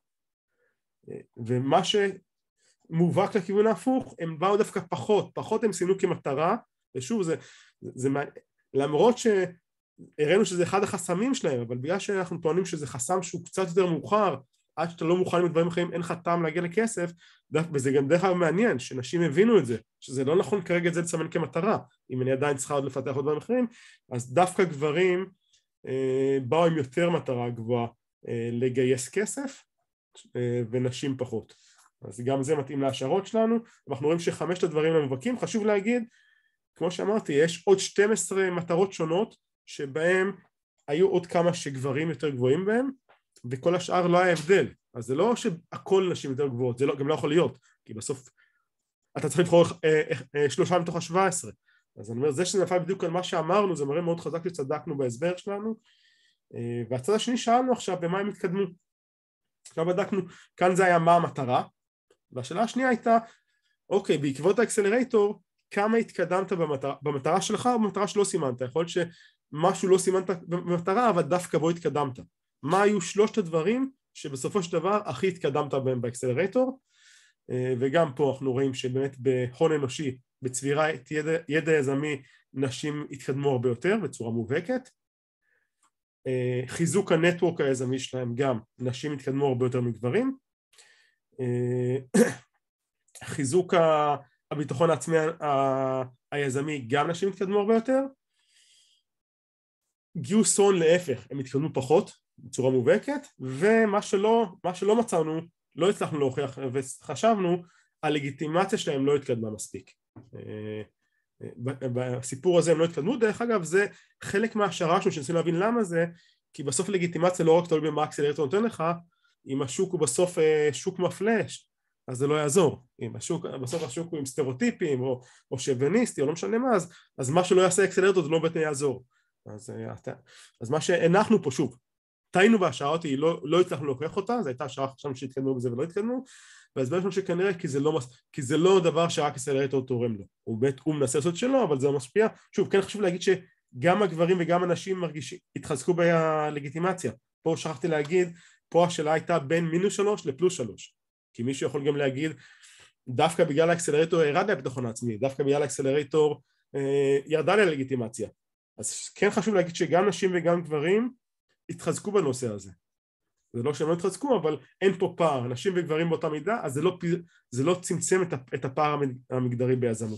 ומה שמובהק לכיוון ההפוך, הם באו דווקא פחות, פחות הם סימנו כמטרה, ושוב זה, זה, זה למרות שהראינו שזה אחד החסמים שלהם, אבל בגלל שאנחנו טוענים שזה חסם שהוא קצת יותר מאוחר, עד שאתה לא מוכן עם דברים אחרים, אין לך טעם להגיע לכסף, וזה גם דרך כלל מעניין, שנשים הבינו את זה, שזה לא נכון כרגע את זה לסמן כמטרה, אם אני עדיין צריכה עוד לפתח עוד דברים אחרים, אז דווקא גברים אה, באו עם יותר מטרה גבוהה אה, לגייס כסף, אה, ונשים פחות. אז גם זה מתאים להשערות שלנו, ואנחנו רואים שחמשת הדברים המובהקים, חשוב להגיד, כמו שאמרתי, יש עוד שתים עשרה מטרות שונות, שבהם היו עוד כמה שגברים יותר גבוהים בהם, וכל השאר לא היה הבדל. אז זה לא שהכל נשים יותר גבוהות, זה לא, גם לא יכול להיות, כי בסוף אתה צריך לבחור אה, אה, שלושה מתוך ה-שבע עשרה. אז אני אומר, זה שזה נפל בדיוק על מה שאמרנו, זה מראה מאוד חזק שצדקנו בהסבר שלנו, אה, והצד השני שאלנו עכשיו במה הם התקדמו. עכשיו בדקנו, כאן זה היה מה המטרה, והשאלה השנייה הייתה, אוקיי, בעקבות האקסלרטור, כמה התקדמת במטרה, במטרה שלך או במטרה שלא סימנת? יכול להיות שמשהו לא סימנת במטרה, אבל דווקא בו התקדמת. מה היו שלושת הדברים שבסופו של דבר הכי התקדמת בהם באקסלרטור, וגם פה אנחנו רואים שבאמת בהון אנושי, בצבירת ידע, ידע יזמי, נשים התקדמו הרבה יותר בצורה מובהקת, חיזוק הנטוורק היזמי שלהם גם, נשים התקדמו הרבה יותר מגברים, חיזוק הביטחון העצמי היזמי, גם נשים התקדמו הרבה יותר, גיוס הון להפך, הם התקדמו פחות בצורה מובהקת, ומה שלא, מה שלא מצאנו, לא הצלחנו להוכיח וחשבנו, הלגיטימציה שלהם לא התקדמה מספיק. בסיפור הזה הם לא התקדמו, דרך אגב זה חלק מההשערה שלנו שניסינו להבין למה זה, כי בסוף לגיטימציה לא רק תלוי במה האקסלרטור נותן לך, אם השוק הוא בסוף שוק מפלה, אז זה לא יעזור. אם השוק, בסוף השוק הוא עם סטריאוטיפים או, או שוביניסטי או לא משנה מה, אז, אז מה שלא יעשה אקסלרטור זה לא באמת יעזור. אז, אז מה שהנחנו פה שוב, טעינו בהשערה אותי, לא, לא הצלחנו להוכיח אותה, זו הייתה השערה חשבנו שהתקדמו בזה ולא התקדמו, והסבר שלנו שכנראה כי זה לא, כי זה לא דבר שרק אקסלרטור תורם לו, הוא באמת, הוא מנסה לעשות שלו, אבל זה לא משפיע. שוב, כן חשוב להגיד שגם הגברים וגם הנשים מרגישים, התחזקו בלגיטימציה. פה שכחתי להגיד, פה השאלה הייתה בין מינוס שלוש לפלוס שלוש, כי מישהו יכול גם להגיד, דווקא בגלל האקסלרטור ירד לביטחון העצמי, דווקא בגלל האקסלרטור אה, ירדה ללגיטימציה. אז כן חשוב להגיד שגם נשים וגם גברים התחזקו בנושא הזה. זה לא שהם לא התחזקו, אבל אין פה פער, נשים וגברים באותה מידה, אז זה לא, זה לא צמצם את הפער המגדרי ביזמות.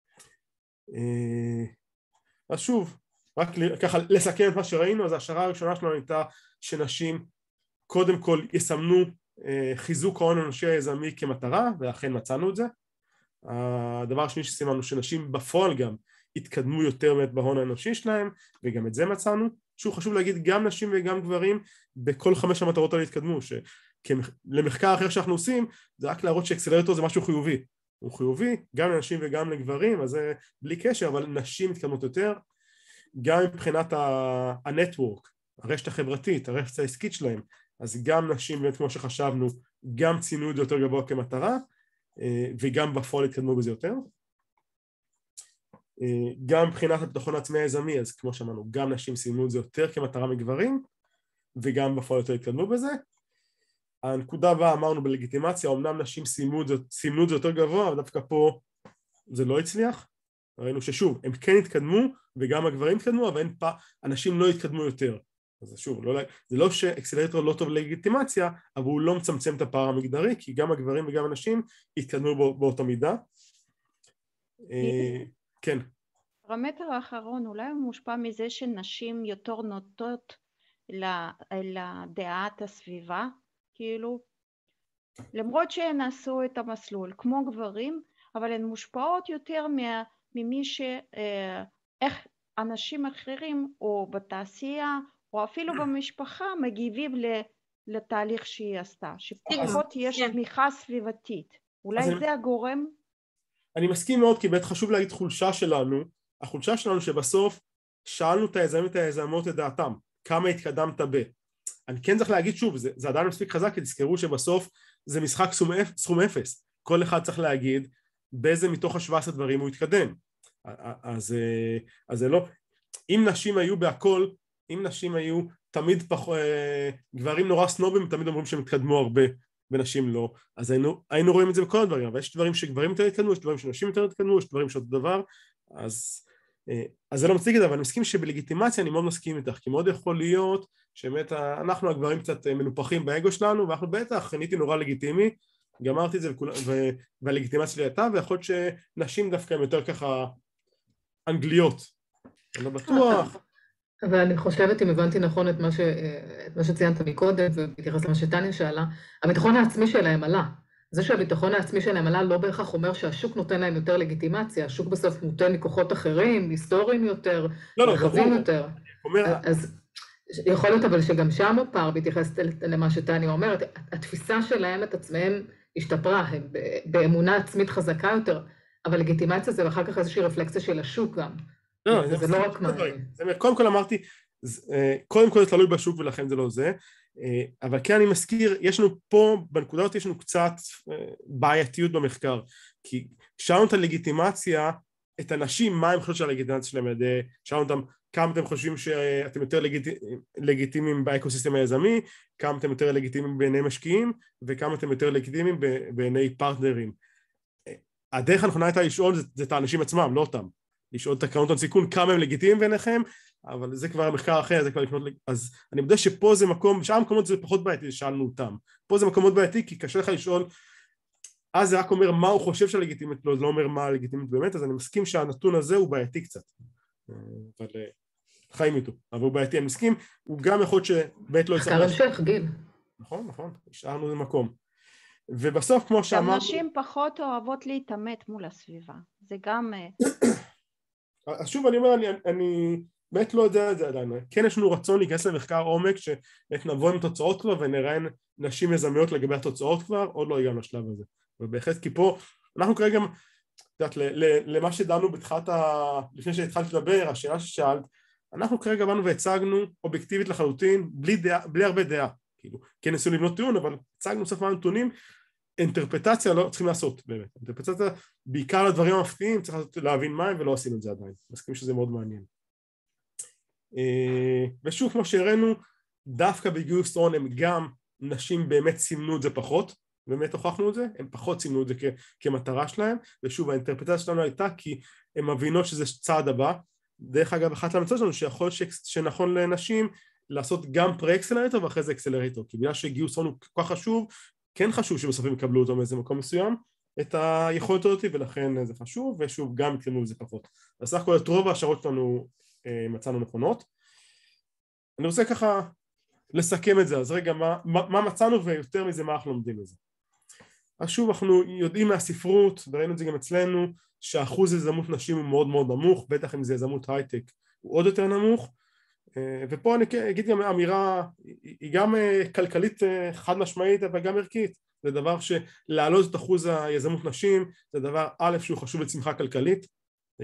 אז שוב, רק ככה לסכם את מה שראינו, אז ההשערה הראשונה שלנו הייתה שנשים קודם כל יסמנו חיזוק ההון האנושי היזמי כמטרה, ואכן מצאנו את זה. הדבר השני שסימנו שנשים בפועל גם התקדמו יותר מעט בהון האנושי שלהם, וגם את זה מצאנו. שוב חשוב להגיד גם נשים וגם גברים בכל חמש המטרות האלה התקדמו, שלמחקר אחר שאנחנו עושים זה רק להראות שאקסלרטור זה משהו חיובי, הוא חיובי גם לנשים וגם לגברים, אז זה בלי קשר, אבל נשים מתקדמות יותר, גם מבחינת הנטוורק, הרשת החברתית, הרשת העסקית שלהם, אז גם נשים, באמת כמו שחשבנו, גם ציינו את זה יותר גבוה כמטרה, וגם בפועל התקדמו בזה יותר. גם מבחינת הביטחון העצמי היזמי, אז כמו שאמרנו, גם נשים סיימו את זה יותר כמטרה מגברים, וגם בפועל יותר התקדמו בזה. הנקודה הבאה אמרנו בלגיטימציה, אמנם נשים סיימו את זה, סיימו את זה יותר גבוה, אבל דווקא פה זה לא הצליח. ראינו ששוב, הם כן התקדמו, וגם הגברים התקדמו, אבל פ... אנשים לא התקדמו יותר. אז שוב, לא, זה לא שאקסלרטור לא טוב לגיטימציה, אבל הוא לא מצמצם את הפער המגדרי, כי גם הגברים וגם הנשים התקדמו בא, באותה מידה. כן. הפרמטר האחרון, אולי הוא מושפע מזה שנשים יותר נוטות לדעת הסביבה, כאילו, למרות שהן עשו את המסלול כמו גברים, אבל הן מושפעות יותר ממי ש... איך אנשים אחרים, או בתעשייה, או אפילו במשפחה, מגיבים לתהליך שהיא עשתה, שפחות יש תמיכה סביבתית. אולי זה הגורם? אני מסכים מאוד, כי באמת חשוב להגיד חולשה שלנו, החולשה שלנו שבסוף שאלנו את היזמים את היזמות את דעתם, כמה התקדמת ב. אני כן צריך להגיד שוב, זה, זה עדיין מספיק חזק, כי תזכרו שבסוף זה משחק סכום, סכום אפס. כל אחד צריך להגיד באיזה מתוך ה-שבעה עשר דברים הוא התקדם. אז, אז זה לא, אם נשים היו בהכל, אם נשים היו תמיד פח, גברים נורא סנובים, תמיד אומרים שהם התקדמו הרבה, ונשים לא, אז היינו, היינו רואים את זה בכל הדברים, אבל יש דברים שגברים יותר התקדמו, יש דברים שנשים יותר התקדמו, יש דברים שאותו דבר, אז, אז זה לא מצליק את זה, אבל אני מסכים שבלגיטימציה אני מאוד מסכים איתך, כי מאוד יכול להיות שבאמת אנחנו הגברים קצת מנופחים באגו שלנו, ואנחנו בטח, עניתי נורא לגיטימי, גמרתי את זה, והלגיטימציה שלי הייתה, ויכול להיות שנשים דווקא הם יותר ככה אנגליות, אני לא בטוח. אבל אני חושבת, אם הבנתי נכון את מה, ש... את מה שציינת מקודם, ובהתייחס למה שטניה שאלה, הביטחון העצמי שלהם עלה. זה שהביטחון העצמי שלהם עלה לא בהכרח אומר שהשוק נותן להם יותר לגיטימציה, השוק בסוף נותן מכוחות אחרים, היסטוריים יותר, לא, לא, רבים יותר. אומר... אז יכול להיות אבל שגם שם הפער, בהתייחס למה שטניה אומרת, התפיסה שלהם את עצמם השתפרה, הם באמונה עצמית חזקה יותר, אבל לגיטימציה זה אחר כך איזושהי רפלקציה של השוק גם. לא, זה לא רק מעניין. קודם כל אמרתי, קודם כל זה תלוי בשוק ולכן זה לא זה, אבל כן אני מזכיר, יש לנו פה, בנקודות יש לנו קצת בעייתיות במחקר, כי שאלנו את הלגיטימציה, את האנשים, מה הם חושבים של הלגיטימציה שלהם, שאלנו אותם כמה אתם חושבים שאתם יותר לגיטימיים באקוסיסטם היזמי, כמה אתם יותר לגיטימיים בעיני משקיעים, וכמה אתם יותר לגיטימיים בעיני פרטנרים. הדרך הנכונה הייתה לשאול זה את האנשים עצמם, לא אותם. לשאול את הקרנות הסיכון כמה הם לגיטימיים בעיניכם, אבל זה כבר מחקר אחר, זה כבר לפנות, אז אני יודע שפה זה מקום, שאר המקומות זה פחות בעייתי, שאלנו אותם. פה זה מקום מאוד בעייתי, כי קשה לך לשאול, אז זה רק אומר מה הוא חושב שהלגיטימית לא, זה לא אומר מה הלגיטימית באמת, אז אני מסכים שהנתון הזה הוא בעייתי קצת. אבל חיים איתו, אבל הוא בעייתי, אני מסכים, הוא גם יכול להיות שבית לא יצטרך... מחקר המשך, גיל. נכון, נכון, השארנו במקום. ובסוף, כמו שאמרנו... גם נשים פחות אוהבות להתאמת מול הסביבה, זה גם... אז שוב, אני אומר, אני, אני באמת לא יודע את זה עדיין. כן, יש לנו רצון להיכנס למחקר עומק, שבאמת נבוא עם תוצאות כבר, ונראה נשים יזמיות לגבי התוצאות כבר, עוד לא הגענו לשלב הזה. ובהחלט, כי פה, אנחנו כרגע, את יודעת, למה שדענו בתחילת ה... לפני שהתחלתי לדבר, השאלה ששאלת, אנחנו כרגע באנו והצגנו אובייקטיבית לחלוטין, בלי, דעה, בלי הרבה דעה. כאילו, כן ניסו לבנות טיעון, אבל הצגנו סוף מהנתונים, אינטרפטציה לא צריכים לעשות, באמת. אינטרפטציה, בעיקר לדברים המפתיעים, צריך להבין מה הם ולא עושים את זה עדיין. מסכים שזה מאוד מעניין. ושוב, כמו שהראינו, דווקא בגיוס הון הם גם נשים באמת סימנו את זה פחות, באמת הוכחנו את זה, הם פחות סימנו את זה כ- כמטרה שלהם, ושוב, האינטרפטציה שלנו הייתה כי הם מבינות שזה צעד הבא. דרך אגב, אחת להמצאות שלנו שיכול ש- שנכון לנשים לעשות גם פרה-אקסלרטור ואחרי זה אקסלרטור, כי בגלל שגיוס הון הוא כל כך חשוב, כן חשוב שבסופים יקבלו אותו מאיזה מקום מסוים, את היכולת הזאת, ולכן זה חשוב, ושוב, גם התקדמו לזה פחות. אז סך הכל את רוב ההשערות שלנו אה, מצאנו נכונות. אני רוצה ככה לסכם את זה, אז רגע, מה, מה, מה מצאנו ויותר מזה, מה אנחנו לומדים מזה. אז שוב, אנחנו יודעים מהספרות, וראינו את זה גם אצלנו, שהאחוז יזמות נשים הוא מאוד מאוד נמוך, בטח אם זה יזמות הייטק הוא עוד יותר נמוך, ופה אני אגיד גם אמירה, היא גם כלכלית חד משמעית, אבל גם ערכית. זה דבר שלהעלות את אחוז היזמות נשים, זה דבר א' שהוא חשוב לצמיחה כלכלית,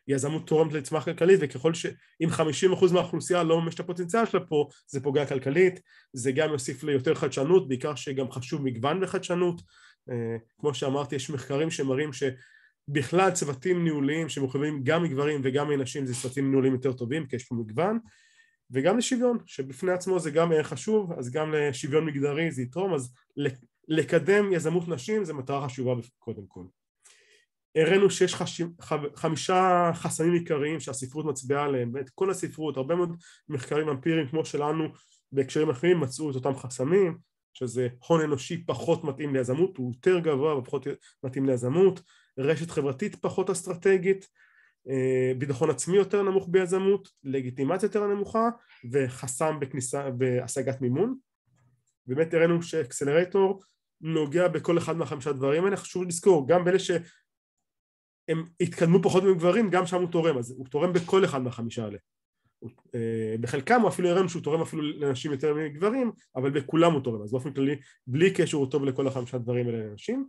יזמות תורמת לצמיחה כלכלית, וככל שאם חמישים אחוז מהאוכלוסייה לא ממש את הפוטנציאל שלה פה, זה פוגע כלכלית, זה גם יוסיף ליותר חדשנות, בעיקר שגם חשוב מגוון וחדשנות, כמו שאמרתי, יש מחקרים שמראים שבכלל צוותים ניהוליים שמורכבים גם מגברים וגם מנשים, זה צוותים ניהוליים יותר טובים, כי יש פה מגוון, וגם לשוויון, שבפני עצמו זה גם חשוב, אז גם לשוויון מגדרי זה יתרום, אז לקדם יזמות נשים זה מטרה חשובה קודם כל. הראינו שיש חש... חמישה חסמים עיקריים שהספרות מצביעה עליהם, ואת כל הספרות, הרבה מאוד מחקרים אמפיריים כמו שלנו בהקשרים אחרים מצאו את אותם חסמים, שזה הון אנושי פחות מתאים ליזמות, הוא יותר גבוה ופחות מתאים ליזמות, רשת חברתית פחות אסטרטגית, ביטחון עצמי יותר נמוך ביזמות, לגיטימציה יותר נמוכה, וחסם בכניסה, בהשגת מימון. באמת הראינו שאקסלרטור נוגע בכל אחד מהחמישה דברים האלה, חשוב לזכור, גם באלה שהם התקדמו פחות מגברים, גם שם הוא תורם, אז הוא תורם בכל אחד מהחמישה האלה. בחלקם הוא אפילו הראינו שהוא תורם אפילו לנשים יותר מגברים, אבל בכולם הוא תורם, אז באופן כללי, בלי קשר הוא טוב לכל החמישה דברים האלה לנשים.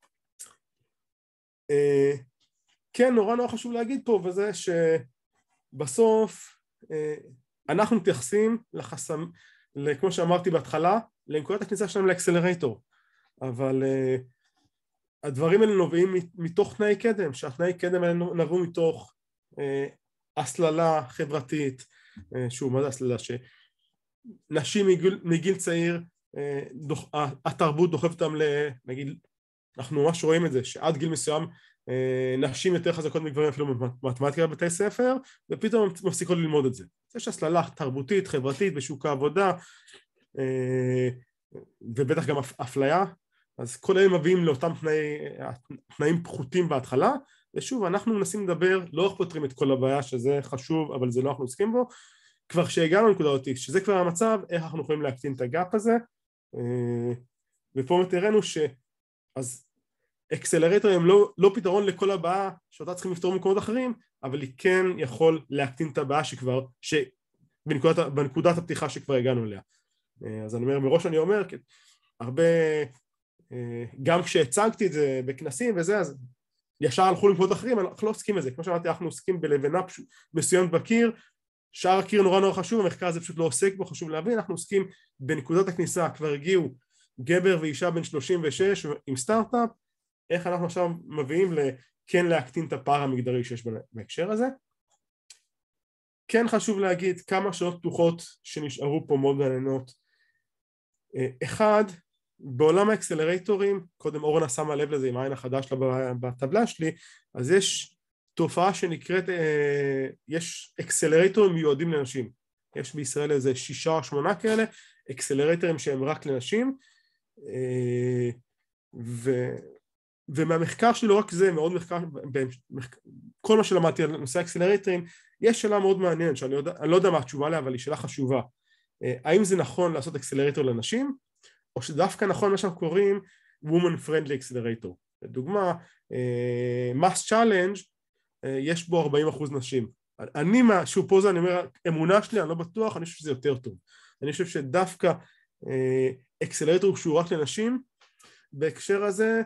כן, נורא נורא חשוב להגיד פה, וזה שבסוף אנחנו מתייחסים לחסם, כמו שאמרתי בהתחלה, לנקודת הכניסה שלנו לאקסלרטור, אבל הדברים האלה נובעים מתוך תנאי קדם, שהתנאי קדם האלה נבעו מתוך הסללה חברתית, שוב, מה זה הסללה? שנשים מגיל, מגיל צעיר, דוח, התרבות דוחפת אותם, נגיד, אנחנו ממש רואים את זה, שעד גיל מסוים נשים יותר חזקות מגברים אפילו במתמטיקה בבתי ספר, ופתאום מפסיקות ללמוד את זה. יש הסללה תרבותית, חברתית, בשוק העבודה, ובטח גם אפליה, אז כל אלה מביאים לאותם תנאי, תנאים פחותים בהתחלה, ושוב, אנחנו מנסים לדבר, לא איך פותרים את כל הבעיה, שזה חשוב, אבל זה לא אנחנו עוסקים בו, כבר שהגענו לנקודה אותי, שזה כבר המצב, איך אנחנו יכולים להקטין את הגאפ הזה, ופה מתראינו ש... אז אקסלרטור הם לא, לא פתרון לכל הבעיה שאותה צריכים לפתור במקומות אחרים, אבל היא כן יכול להקטין את הבעיה שכבר, שבנקודת, בנקודת הפתיחה שכבר הגענו אליה. אז אני אומר, מראש אני אומר, הרבה, גם כשהצגתי את זה בכנסים וזה, אז ישר הלכו למקומות אחרים, אנחנו לא עוסקים בזה, כמו שאמרתי, אנחנו עוסקים בלבנה מסוימת בקיר, שאר הקיר נורא נורא חשוב, המחקר הזה פשוט לא עוסק בו, חשוב להבין, אנחנו עוסקים בנקודת הכניסה, כבר הגיעו גבר ואישה בן שלושים ושש עם סטארט-אפ, איך אנחנו עכשיו מביאים לכן להקטין את הפער המגדרי שיש בהקשר הזה. כן חשוב להגיד כמה שאלות פתוחות שנשארו פה מאוד מעניינות. אחד, בעולם האקסלרטורים, קודם אורנה שמה לב לזה עם העין החדש שלה בטבלה שלי, אז יש תופעה שנקראת, יש אקסלרטורים מיועדים לנשים. יש בישראל איזה שישה או שמונה כאלה, אקסלרטורים שהם רק לנשים, ו... ומהמחקר שלי לא רק זה, מאוד מחקר, כל מה שלמדתי על נושא האקסלרטורים, יש שאלה מאוד מעניינת, שאני יודע, אני לא יודע מה התשובה עליה, אבל היא שאלה חשובה. האם זה נכון לעשות אקסלרטור לנשים, או שדווקא נכון מה שאנחנו קוראים Woman Friendly Accelerator. לדוגמה, Mass Challenge, יש בו ארבעים אחוז נשים. אני, שוב פה זה, אני אומר, אמונה שלי, אני לא בטוח, אני חושב שזה יותר טוב. אני חושב שדווקא אקסלרטור שהוא רק לנשים, בהקשר הזה,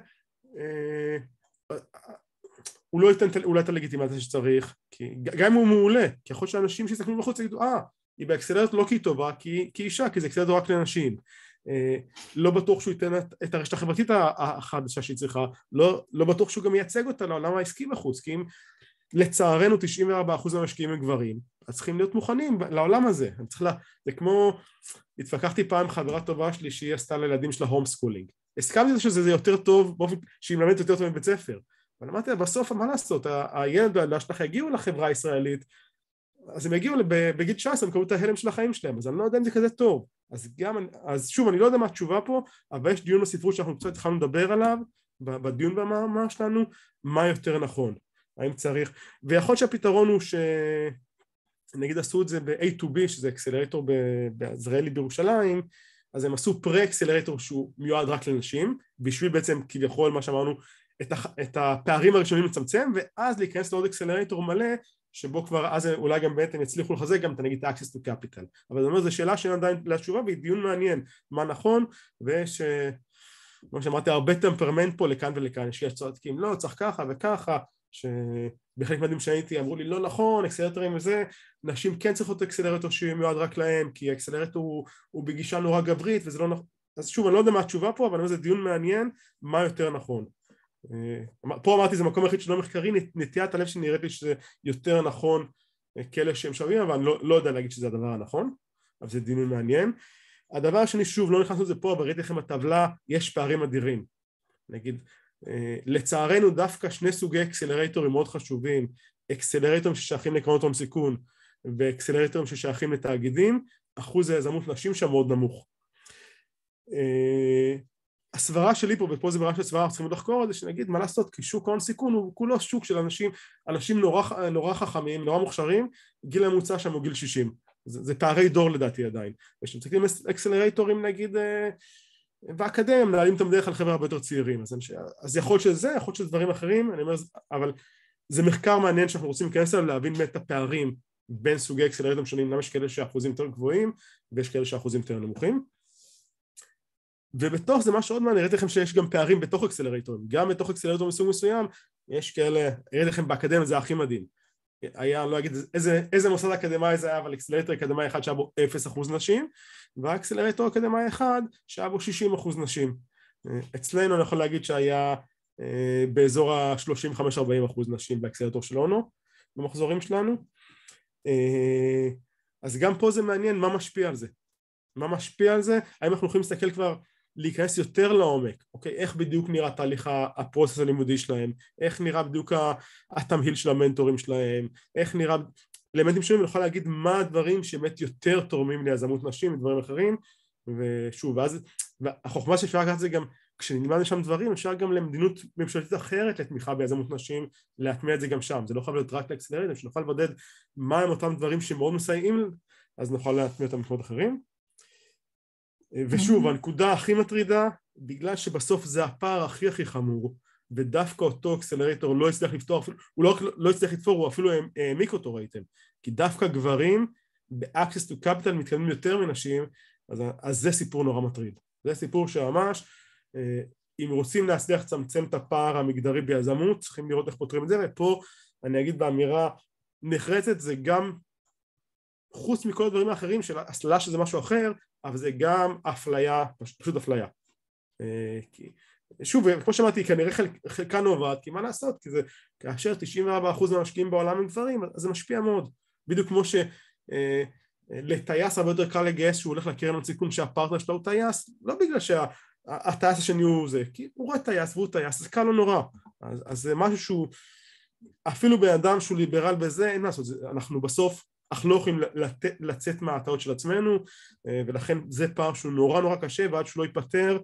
הוא לא ייתן אולי את הלגיטימציה שצריך, כי גם אם הוא מעולה, כי יכול שאנשים שיסתכלו בחוץ יגידו, אה, היא באקסלרטור לא כי היא טובה, כי היא אישה, כי זה אקסלרטור רק לנשים. לא בטוח שהוא ייתן את הרשת החברתית החדשה שהיא צריכה, לא, לא בטוח שהוא גם ייצג אותה לעולם העסקי בחוץ, כי אם לצערנו תשעים וארבעה אחוז מהמשקיעים הם גברים, אז צריכים להיות מוכנים לעולם הזה. אני צריך לה, זה כמו, התפקחתי פעם חברה טובה שלי שהיא עשתה לילדים שלה הום סקולינג. הסכמתי לזה שזה יותר טוב, באופן שהיא מלמדת יותר טוב מבית ספר. אבל אמרתי, בסוף מה לעשות, הילד והילדה שלך יגיעו לחברה הישראלית, אז הם יגיעו בגיל תשע עשרה, הם קראו את ההלם של החיים שלהם, אז אני לא יודע אם זה כזה טוב. אז גם, אז שוב, אני לא יודע מה התשובה פה, אבל יש דיון בספרות שאנחנו קצת התחלנו לדבר עליו, בדיון במאמר שלנו, מה יותר נכון, האם צריך, ויכול שהפתרון הוא ש... נגיד עשו את זה ב-A to B, שזה אקסלרטור בעזריאלי בירושלים, אז הם עשו פרה-אקסלרטור שהוא מיועד רק לנשים, בשביל בעצם כביכול מה שאמרנו, את, הח... את הפערים הראשונים לצמצם, ואז להיכנס לעוד אקסלרטור מלא, שבו כבר אז אולי גם בעצם יצליחו לחזק גם את נגיד access to capital. אבל זאת אומרת, זו שאלה שאין עדיין לתשובה, והיא דיון מעניין, מה נכון, ויש, כמו שאמרתי, הרבה טמפרמנט פה לכאן ולכאן, יש צועקים, לא, צריך ככה וככה, ש... בחלק מהדברים שהייתי אמרו לי לא נכון, אקסלרטורים וזה, נשים כן צריכות אקסלרטור שמיועד רק להם, כי האקסלרטור הוא, הוא בגישה נורא גברית וזה לא נכון, אז שוב אני לא יודע מה התשובה פה, אבל זה דיון מעניין מה יותר נכון. פה אמרתי זה מקום היחיד שלא מחקרי, נטיית הלב שנראית לי שזה יותר נכון כאלה שהם שווים, אבל אני לא, לא יודע להגיד שזה הדבר הנכון, אבל זה דיון מעניין. הדבר השני, שוב, לא נכנסנו לזה פה, אבל ראיתי לכם בטבלה, יש פערים אדירים. נגיד, לצערנו דווקא שני סוגי אקסלרטורים מאוד חשובים, אקסלרטורים ששייכים לקרנות הון סיכון, ואקסלרטורים ששייכים לתאגידים, אחוז היזמות נשים שם מאוד נמוך. הסברה שלי פה, ופה זה ברמה של הסברה, צריכים לחקור את זה, שנגיד מה לעשות, כי שוק הון סיכון הוא כולו שוק של אנשים, אנשים נורא, נורא חכמים, נורא מוכשרים, גיל הממוצע שם הוא גיל שישים. זה, זה פערי דור לדעתי עדיין. ושמצטרפים אקסלרטורים נגיד באקדמיה, מנהלים את המדרך על חבר'ה הרבה יותר צעירים. אז, אז יכול להיות שזה, יכול להיות שזה דברים אחרים, אני אומר, אבל זה מחקר מעניין שאנחנו רוצים להיכנס אליו, להבין את הפערים בין סוגי אקסלרטורים שונים, למה יש כאלה שאחוזים יותר גבוהים, ויש כאלה שאחוזים יותר נמוכים. ובתוך זה מה שעוד מעניין, ראיתי לכם שיש גם פערים בתוך אקסלרטורים, גם בתוך אקסלרטור מסוג מסוים, יש כאלה, ראיתי לכם באקדמיה זה הכי מדהים. היה, לא אגיד איזה, איזה מוסד אקדמי זה היה, אבל אקסלרטור אקדמי אחד שהיה בו אפס אחוז נשים, והאקסלרטור אקדמי אחד שהיה בו שישים אחוז נשים. אצלנו אני יכול להגיד שהיה אה, באזור ה-שלושים וחמש עד ארבעים אחוז נשים באקסלרטור שלנו, במחזורים שלנו. אה, אז גם פה זה מעניין מה משפיע על זה. מה משפיע על זה? האם אנחנו יכולים להסתכל כבר, להיכנס יותר לעומק, אוקיי? איך בדיוק נראה תהליך הפרוסס הלימודי שלהם, איך נראה בדיוק התמהיל של המנטורים שלהם, איך נראה, אלמנטים שונים, אני יכול להגיד מה הדברים שבאמת יותר תורמים ליזמות נשים ודברים אחרים, ושוב, ואז, החוכמה שאפשר לקחת זה גם, כשנלמד שם דברים, אפשר גם למדינות ממשלתית אחרת לתמיכה ביזמות נשים, להטמיע את זה גם שם, זה לא חייב להיות רק לאקסלרטור, שנוכל לבודד מה הם אותם דברים שמאוד מסייעים, אז נוכל להטמיע אותם במקומות אחרים. ושוב, הנקודה הכי מטרידה, בגלל שבסוף זה הפער הכי הכי חמור, ודווקא אותו אקסלרטור לא הצליח לפתור, הוא לא, לא הצליח לתפור, הוא אפילו העמיק אותו, ראיתם, כי דווקא גברים ב-access to capital מתקדמים יותר מנשים, אז, אז זה סיפור נורא מטריד. זה סיפור שממש, אם רוצים להצליח לצמצם את הפער המגדרי ביזמות, צריכים לראות איך פותרים את זה, ופה אני אגיד באמירה נחרצת, זה גם, חוץ מכל הדברים האחרים של הסללה שזה משהו אחר, אבל זה גם אפליה, פשוט אפליה. שוב, כמו שאמרתי, כנראה חלקה נובעת, כי מה לעשות? כי זה, כאשר תשעים וארבעה אחוז מהמשקיעים בעולם הם גברים, אז זה משפיע מאוד. בדיוק כמו שלטייס הרבה יותר קל לגייס שהוא הולך לקרן הון סיכון שהפרטנר שלו הוא טייס, לא בגלל שהטייס השני הוא זה, כי הוא רואה טייס והוא טייס, זה קל לא נורא. אז, אז זה משהו שהוא, אפילו באדם שהוא ליברל בזה, אין לעשות, אנחנו בסוף, אך לא יכולים לצאת מההטעות של עצמנו, ולכן זה פער שהוא נורא נורא קשה, ועד שהוא לא ייפטר,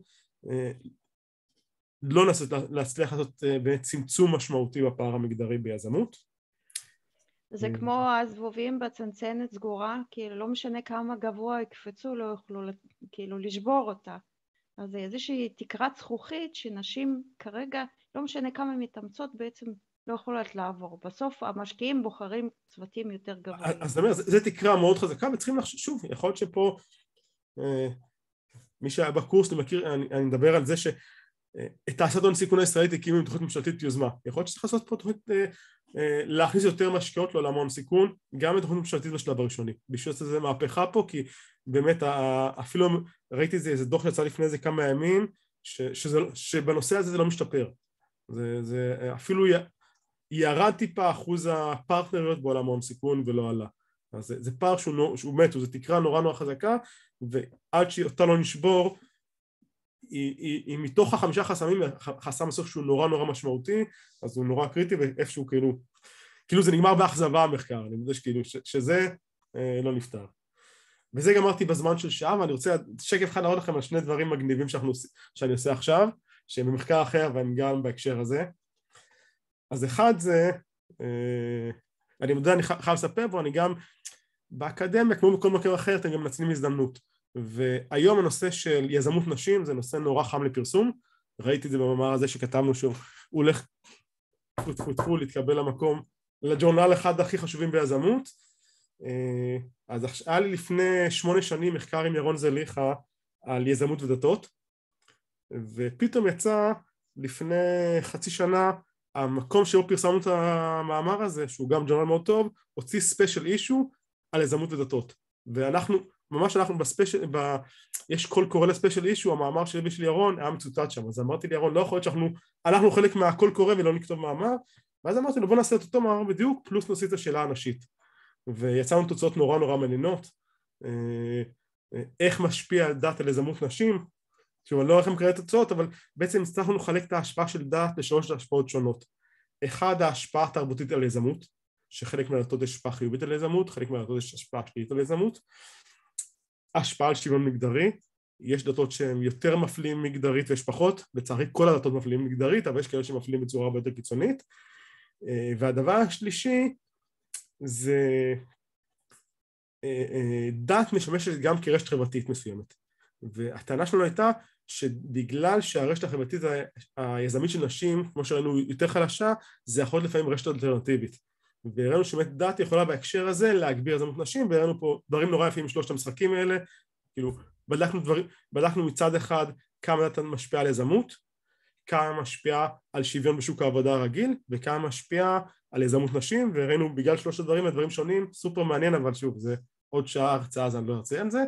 לא נעשה להצליח לעשות צמצום משמעותי בפער המגדרי ביזמות. זה כמו הזבובים בצנצנת סגורה, כאילו לא משנה כמה גבוה יקפצו, לא יוכלו כאילו לשבור אותה. אז זה איזושהי תקרת זכוכית שנשים כרגע, לא משנה כמה מתאמצות בעצם, לא יכולות לעבור. בסוף המשקיעים בוחרים צוותים יותר גבוהים. אז זאת אומרת, זו תקרה מאוד חזקה, וצריכים לחשוב, שוב, יכול להיות שפה, אה, מי שהיה בקורס, אני מכיר, אני, אני מדבר על זה ש... את תעשיית הון סיכון הישראלית הקימו עם תוכנית ממשלתית יוזמה. יכול להיות שצריך לעשות פה תוכנית, אה, אה, להכניס יותר משקיעות לעולם ההון סיכון, גם לתוכנית ממשלתית בשלב הראשוני. בשביל שזה מהפכה פה, כי באמת, אפילו ראיתי איזה, איזה דוח יצא לפני איזה כמה ימים, ש, שזה, שבנושא הזה זה לא משתפר. זה, זה אפילו י... ירד טיפה אחוז הפרטנריות בעולם ההון סיכון ולא עלה. אז זה, זה פער שהוא, שהוא מת, זו תקרה נורא נורא חזקה, ועד שאותה לא נשבור, היא, היא, היא מתוך החמישה חסמים, חסם בסוף שהוא נורא נורא משמעותי, אז הוא נורא קריטי, ואיפשהו כאילו, כאילו זה נגמר באכזבה המחקר, אני יודע שכאילו, ש, שזה אה, לא נפתר. וזה גמרתי בזמן של שעה, ואני רוצה שקף אחד להראות לכם על שני דברים מגניבים שאנחנו, שאני עושה עכשיו, שהם במחקר אחר והם גם בהקשר הזה. אז אחד זה, אני יודע, אני חייב לספר פה, אני גם באקדמיה, כמו בכל מקום אחר, אתם גם מנצלים הזדמנות. והיום הנושא של יזמות נשים זה נושא נורא חם לפרסום, ראיתי את זה במאמר הזה שכתבנו שהוא הולך תפו להתקבל למקום, לג'ורנל אחד הכי חשובים ביזמות. אז היה לי לפני שמונה שנים מחקר עם ירון זליכה על יזמות ודתות, ופתאום יצא לפני חצי שנה המקום שבו פרסמנו את המאמר הזה, שהוא גם ג'ורנל מאוד טוב, הוציא ספיישל אישו על יזמות ודתות. ואנחנו, ממש אנחנו בספיישל, ב... יש קול קורא לספיישל אישו, המאמר שלי ושל ירון היה מצוטט שם, אז אמרתי לי, ירון, לא יכול להיות שאנחנו, אנחנו חלק מהקול קורא ולא נכתוב מאמר, ואז אמרתי לו, בוא נעשה את אותו מאמר בדיוק, פלוס נוסיף את השאלה הנשית. ויצאנו תוצאות נורא נורא מעניינות, איך משפיע דת על יזמות נשים, שוב, אני לא הולך לקרוא את התוצאות, אבל בעצם הצלחנו לחלק את ההשפעה של דת לשלוש השפעות שונות. אחד, ההשפעה התרבותית על יזמות, שחלק מהדתות יש השפעה חיובית על יזמות, חלק מהדתות יש השפעה שלילית על יזמות. השפעה על שוויון מגדרי, יש דתות שהן יותר מפלים מגדרית ויש פחות, לצערי כל הדתות מפלים מגדרית, אבל יש כאלה שמפלים בצורה הרבה יותר קיצונית. והדבר השלישי זה דת משמשת גם כרשת חברתית מסוימת. והטענה שלנו הייתה שבגלל שהרשת החברתית היזמית של נשים, כמו שראינו יותר חלשה, זה יכול להיות לפעמים רשת אלטרנטיבית. והראינו שבאמת דת יכולה בהקשר הזה להגביר יזמות נשים, והראינו פה דברים נורא יפים משלושת המשחקים האלה, כאילו בדקנו, דברים, בדקנו מצד אחד כמה דת משפיעה על יזמות, כמה משפיעה על שוויון בשוק העבודה הרגיל, וכמה משפיעה על יזמות נשים, וראינו בגלל שלושת הדברים, הדברים שונים, סופר מעניין, אבל שוב, זה עוד שעה הרצאה, אז אני לא ארצה על זה.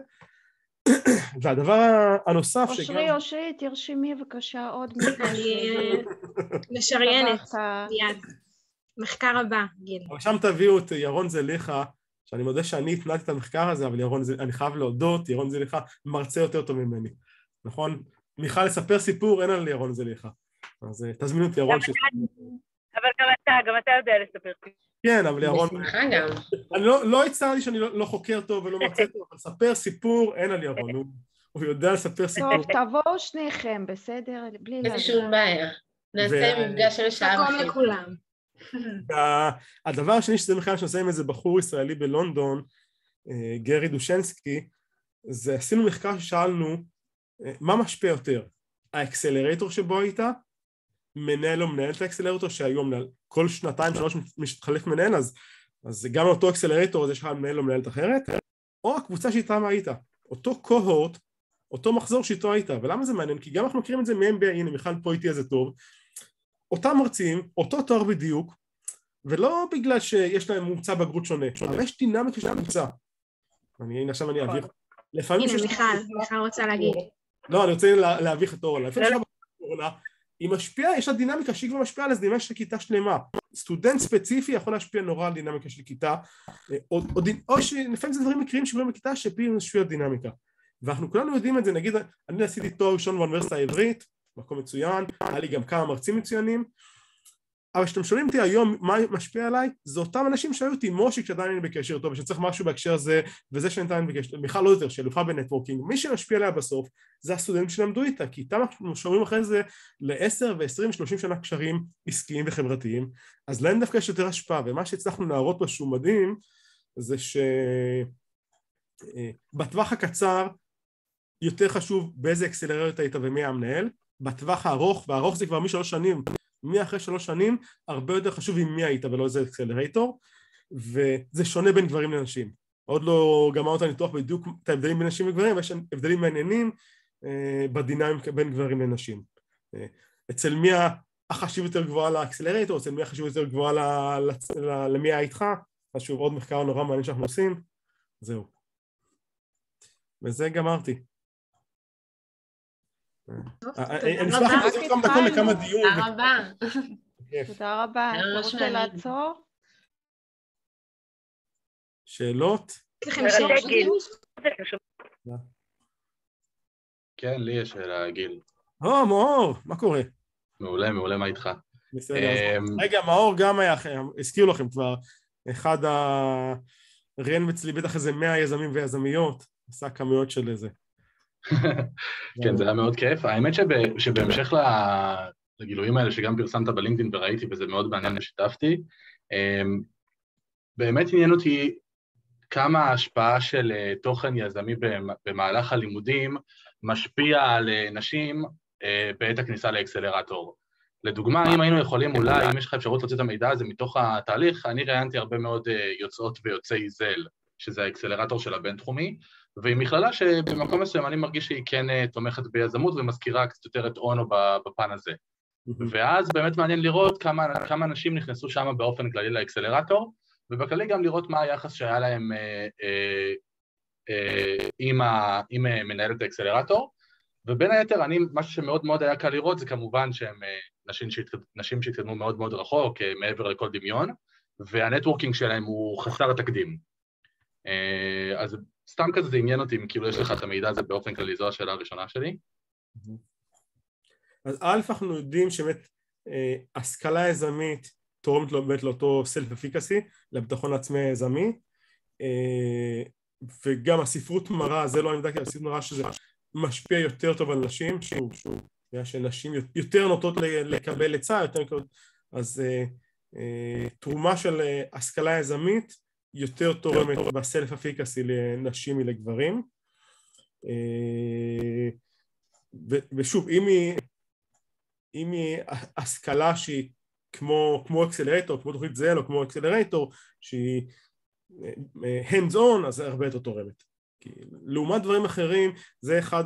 והדבר הנוסף שגם... אושרי, אושרי, תרשמי בבקשה עוד מילה. אני משריינת מיד. מחקר הבא, גיל. אבל שם תביאו את ירון זליכה, שאני מודה שאני התנעתי את המחקר הזה, אבל ירון, אני חייב להודות, ירון זליכה מרצה יותר טוב ממני. נכון? מיכל, לספר סיפור, אין על ירון זליכה. אז תזמינו את ירון. אבל גם אתה, גם אתה יודע לספר סיפור. כן, אבל ירון... בשמחה גם. אני לא הצעתי שאני לא חוקר טוב ולא מרצה טוב, אבל לספר סיפור, אין על ירון. הוא יודע לספר סיפור. טוב, תבואו שניכם, בסדר? בלי איזה שום בעיה. נעשה מפגש של שעה וחצי. מקום לכולם. הדבר השני שזה מחקר שעושה עם איזה בחור ישראלי בלונדון, גרי דושנסקי, זה עשינו מחקר ששאלנו מה משפיע יותר, האקסלרטור שבו הייתה, מנהל או מנהל את האקסלרטור שהיום כל שנתיים שלוש מתחלף מנהל, אז, אז גם אותו אקסלרטור הזה שלך מנהל או מנהלת אחרת, או הקבוצה שאיתה מה הייתה, אותו קוהורט, אותו מחזור שאיתו הייתה. ולמה זה מעניין? כי גם אנחנו מכירים את זה מ-אם בי איי, הנה מיכל פה איתי איזה טוב, אותם מרצים, אותו תואר בדיוק, ולא בגלל שיש להם מומצא בגרות שונה, אבל יש דינמיקה של מומצא. הנה עכשיו אני אעביר. הנה מיכל, מיכל רוצה להגיד. לא, אני רוצה להביך את אורלה. לפני שעה אורלה, היא משפיעה, יש לה דינמיקה שהיא כבר משפיעה על דינמיקה של כיתה שלמה. סטודנט ספציפי יכול להשפיע נורא על דינמיקה של כיתה, או, או, או שלפעמים זה דברים מקרים שקורים בכיתה שפי משפיע על דינמיקה. ואנחנו כולנו יודעים את זה, נגיד, אני עשיתי תואר ראשון באוניברסיטה העברית, מקום מצוין, היה לי גם כמה מרצים מצוינים, אבל כשאתם שואלים אותי היום מה משפיע עליי, זה אותם אנשים שהיו אותי, מושיק שעדיין אני בקשר טוב, ושצריך משהו בהקשר הזה, וזה שנתיים בקשר, מיכל לא יותר, שאלופה בנטוורקינג, מי שמשפיע עליה בסוף, זה הסטודנטים שלמדו איתה, כי איתם אנחנו שומעים אחרי זה ל-עשר ועשרים ושלושים שנה קשרים עסקיים וחברתיים, אז להם דווקא יש יותר השפעה, ומה שהצלחנו להראות פה שהוא מדהים, זה שבטווח הקצר, יותר חשוב באיזה אקסלרטור היית ומי המנהל, בטווח הארוך, והארוך זה כבר משלוש שנים, מי אחרי שלוש שנים, הרבה יותר חשוב עם מי היית ולא איזה אקסלרטור, וזה שונה בין גברים לנשים. עוד לא גמרנו את הניתוח בדיוק את ההבדלים בין נשים וגברים, אבל יש הבדלים מעניינים אה, בדינמיקה בין גברים לנשים. אה, אצל מי החשיבות יותר גבוהה לאקסלרטור, אצל מי החשיבות יותר גבוהה ל, ל, ל, למי היה איתך, אז שוב עוד מחקר נורא מעניין שאנחנו עושים, זהו. וזה גמרתי. אני אשמח לחזור כמה דקות לכמה דיון. תודה רבה. תודה רבה. אתה רוצה לעצור? שאלות? כן, לי יש שאלה, גיל. או, מאור, מה קורה? מעולה, מעולה, מה איתך? רגע, מאור גם היה, הזכיר לכם כבר, אחד הרן אצלי בטח איזה מאה יזמים ויזמיות, עשה כמויות של איזה. כן, זה היה מאוד כיף. האמת שבהמשך לגילויים האלה שגם פרסמת בלינקדאין וראיתי, וזה מאוד מעניין ששיתפתי, באמת עניין אותי כמה ההשפעה של תוכן יזמי במהלך הלימודים משפיע על נשים בעת הכניסה לאקסלרטור. לדוגמה, אם היינו יכולים אולי, אם יש לך אפשרות להוציא את המידע הזה מתוך התהליך, אני ראיינתי הרבה מאוד יוצאות ויוצאי זל, שזה האקסלרטור של הבינתחומי, והיא מכללה שבמקום מסוים אני מרגיש שהיא כן תומכת ביזמות ומזכירה קצת יותר את אונו בפן הזה. ואז באמת מעניין לראות כמה, כמה אנשים נכנסו שם באופן כללי לאקסלרטור, ובכללי גם לראות מה היחס שהיה להם אה, אה, אה, עם, ה, עם מנהלת האקסלרטור, ובין היתר, אני, משהו שמאוד מאוד היה קל לראות, זה כמובן שהם אה, נשים, שהתקד, נשים שהתקדמו מאוד מאוד רחוק, אה, מעבר לכל דמיון, והנטוורקינג שלהם הוא חסר תקדים. אה, אז סתם כזה זה עניין אותי, אם כאילו יש לך את המידע הזה באופן כללי, זו השאלה הראשונה שלי. אז א', אנחנו יודעים שבאמת אה, השכלה יזמית תורמת לו באמת לאותו self-efficacy, לביטחון העצמי היזמי, אה, וגם הספרות מראה, זה לא העמדה, כי הספרות מראה שזה משפיע יותר טוב על נשים, שוב, שוב, שנשים יותר נוטות לקבל עצה, יותר נקודות, אז אה, אה, תרומה של אה, השכלה יזמית יותר תורמת בסלף-אפיקסי לנשים מלגברים, אה, ו, ושוב, אם היא, אם היא השכלה שהיא כמו, כמו אקסלרטור, כמו תוכנית זל או כמו אקסלרטור, שהיא hands on, אז זה הרבה יותר תורמת. כי לעומת דברים אחרים, זה אחד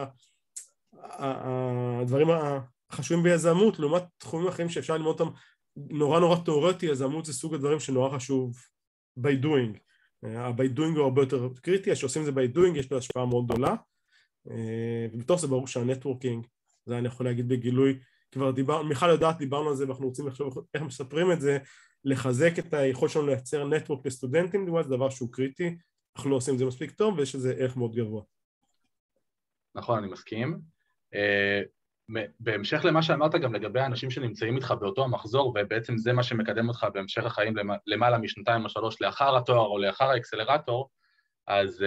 הדברים החשובים ביזמות, לעומת תחומים אחרים שאפשר ללמוד אותם נורא נורא תיאורטי, יזמות זה סוג הדברים שנורא חשוב by doing. ה-by doing הוא הרבה יותר קריטי, שעושים זה by doing, יש לו השפעה מאוד גדולה, ובתוך זה ברור שהנטוורקינג, זה אני יכול להגיד בגילוי, כבר דיבר, מיכל יודעת, דיברנו על זה, ואנחנו רוצים לחשוב איך מספרים את זה, לחזק את היכולת שלנו לייצר נטוורק לסטודנטים, זה דבר שהוא קריטי, אנחנו לא עושים את זה מספיק טוב, ויש לזה ערך מאוד גבוה. נכון, אני מסכים. בהמשך למה שאמרת גם לגבי האנשים שנמצאים איתך באותו המחזור, ובעצם זה מה שמקדם אותך בהמשך החיים למעלה משנתיים או שלוש לאחר התואר או לאחר האקסלרטור, אז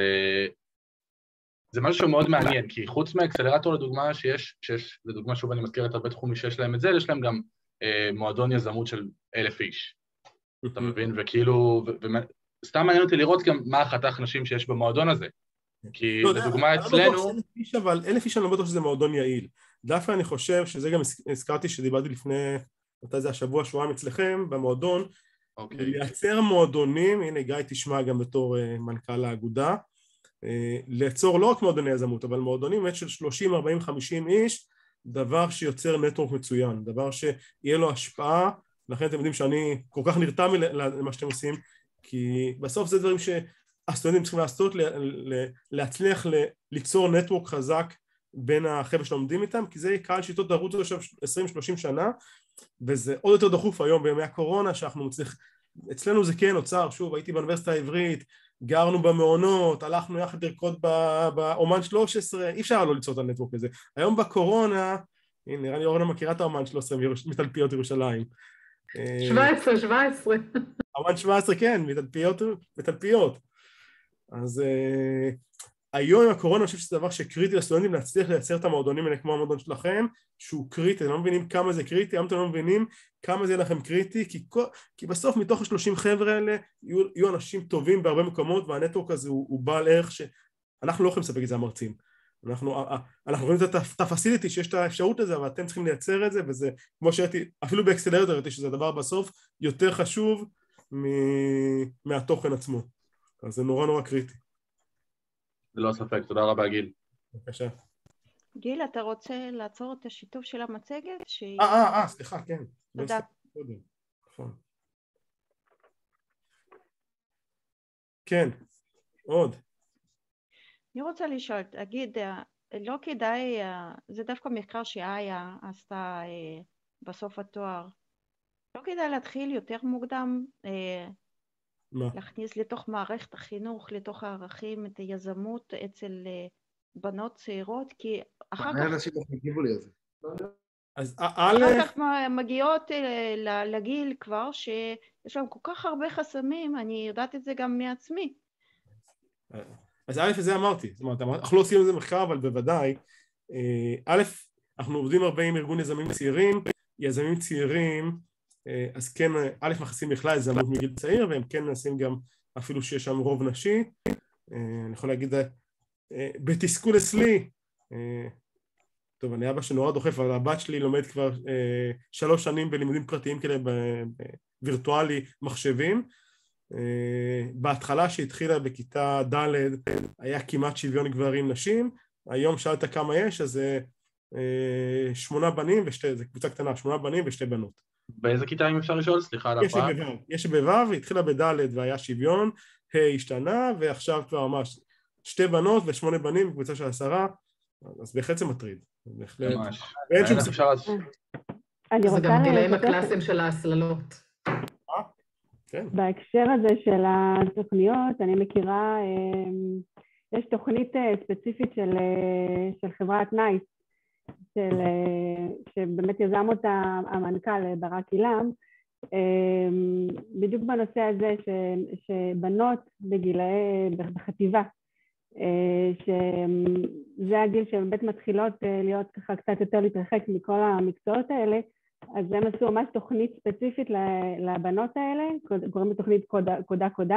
זה משהו שמאוד מעניין, כי חוץ מהאקסלרטור לדוגמה שיש, שיש, לדוגמה שוב אני מזכיר את הרבה תחומים שיש להם את זה, יש להם גם אה, מועדון יזמות של אלף איש, אתה מבין? וכאילו, סתם מעניין אותי לראות גם מה החתך נשים שיש במועדון הזה, כי לא, לדוגמה אני אצלנו... לא אלף איש, אבל אלף איש אני לא בטוח שזה מועדון יעיל. דווקא אני חושב שזה גם הזכרתי שדיברתי לפני, מתי זה השבוע, שבועיים אצלכם, במועדון, אוקיי. לייצר מועדונים, הנה גיא תשמע גם בתור uh, מנכ"ל האגודה, uh, ליצור לא רק מועדוני יזמות, אבל מועדונים באמת של שלושים, ארבעים, חמישים איש, דבר שיוצר נטוורק מצוין, דבר שיהיה לו השפעה, לכן אתם יודעים שאני כל כך נרתם למה שאתם עושים, כי בסוף זה דברים שהסטודנטים צריכים לעשות, להצליח ליצור נטוורק חזק בין החבר'ה שלומדים איתם, כי זה קהל שיטות ערוץ עכשיו עשרים שלושים שנה, וזה עוד יותר דחוף היום בימי הקורונה, שאנחנו מצליח, אצלנו זה כן נוצר, שוב, הייתי באוניברסיטה העברית, גרנו במעונות, הלכנו יחד לרקוד באומן שלוש עשרה, אי אפשר לא ליצור את הנטוורק הזה. היום בקורונה, הנה, נראה לי אורנה מכירה את האומן שלוש עשרה מתלפיות ירושלים. שבע עשרה, שבע עשרה. האומן שבע עשרה, כן, מתלפיות, מתלפיות. אז uh, היום עם הקורונה, אני חושב שזה דבר שקריטי לסטודנטים להצליח לייצר את המועדונים האלה כמו המועדון שלכם, שהוא קריטי, אתם לא מבינים כמה זה קריטי, היום אתם לא מבינים כמה זה לכם קריטי, כי, כי בסוף מתוך ה-שלושים חבר'ה האלה יהיו, יהיו אנשים טובים בהרבה מקומות, והנטוורק הזה הוא, הוא בעל ערך שאנחנו לא יכולים לספק את זה המרצים. אנחנו, אנחנו רואים את הפסיליטי שיש את האפשרות לזה, אבל אתם צריכים לייצר את זה, וזה, כמו שראיתי, אפילו באקסלרטור ראיתי שזה דבר בסוף יותר חשוב מהתוכן עצמו. אז זה נורא נורא קריטי. ללא ספק, תודה רבה גיל. בבקשה. גיל, אתה רוצה לעצור את השיתוף של המצגת? שהיא... אה, אה, אה, סליחה, כן. תודה. נכון. כן, עוד. אני רוצה לשאול, תגיד, לא כדאי, זה דווקא מחקר שאיה עשתה בסוף התואר, לא כדאי להתחיל יותר מוקדם, מה? להכניס לתוך מערכת החינוך, לתוך הערכים, את היזמות אצל בנות צעירות, כי אחר כך... אנשים הגיבו לי על זה. אז אחר כך מגיעות לגיל כבר, שיש להם כל כך הרבה חסמים, אני יודעת את זה גם מעצמי. אז א', זה אמרתי, זאת אומרת, אנחנו לא עושים את זה מחקר, אבל בוודאי, א', אנחנו עובדים הרבה עם ארגון יזמים צעירים, יזמים צעירים, אז כן, א', מכניסים בכלל יזמות מגיל צעיר, והם כן מנסים גם, אפילו שיש שם רוב נשי, אני יכול להגיד, בתסכול אצלי, טוב, אני אבא שנורא דוחף, אבל הבת שלי לומד כבר שלוש שנים בלימודים פרטיים כאלה, וירטואלי מחשבים, בהתחלה שהתחילה בכיתה ד' היה כמעט שוויון גברים נשים, היום שאלת כמה יש, אז שמונה בנים ושתי, זו קבוצה קטנה, שמונה בנים ושתי בנות. באיזה כיתה אם אפשר לשאול? סליחה על הפרעה. יש שבו', התחילה בד' והיה שוויון, ה' השתנה, ועכשיו כבר ממש שתי בנות ושמונה בנים, קבוצה של עשרה, אז בהחלט זה מטריד. בהחלט. ממש. ואין שום סיפור. זה גם גילאים הקלאסיים של ההסללות. בהקשר הזה של התוכניות, אני מכירה, יש תוכנית ספציפית של חברת נייס, שבאמת יזם אותה המנכ"ל ברק אילם, בדיוק בנושא הזה שבנות בגילאי, בחטיבה, שזה הגיל שבאמת מתחילות להיות ככה קצת יותר להתרחק מכל המקצועות האלה, אז הם עשו ממש תוכנית ספציפית לבנות האלה, קוראים לתוכנית קודה קודה, קודה.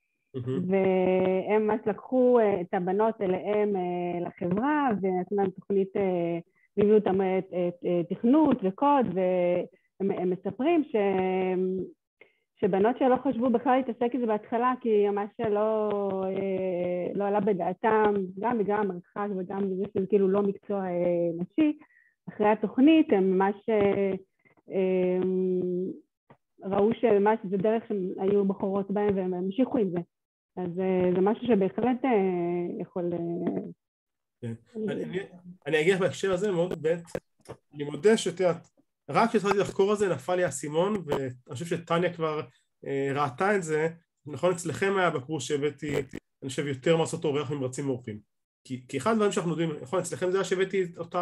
והם ממש לקחו את הבנות אליהם לחברה, ונתנו להם תוכנית, ליוו אותם תכנות וקוד, והם מספרים ש... שבנות שלא חשבו בכלל להתעסק עם זה בהתחלה, כי ממש לא, לא עלה בדעתם, גם בגלל המרחק וגם בזה שזה כאילו לא מקצוע נשי, אחרי התוכנית הם ממש ראו שממש זה דרך שהם היו בחורות בהם והם המשיכו עם זה. אז זה משהו שבהחלט יכול... אני אגיע בהקשר הזה מאוד בית, אני מודה שתיאת, רק כשהתחלתי לחקור על זה נפל לי האסימון, ואני חושב שטניה כבר ראתה את זה, נכון אצלכם היה בקורס שהבאתי, אני חושב יותר מעשות אורח ממרצים מאורחים. כי אחד הדברים שאנחנו יודעים, נכון אצלכם זה היה שהבאתי אותה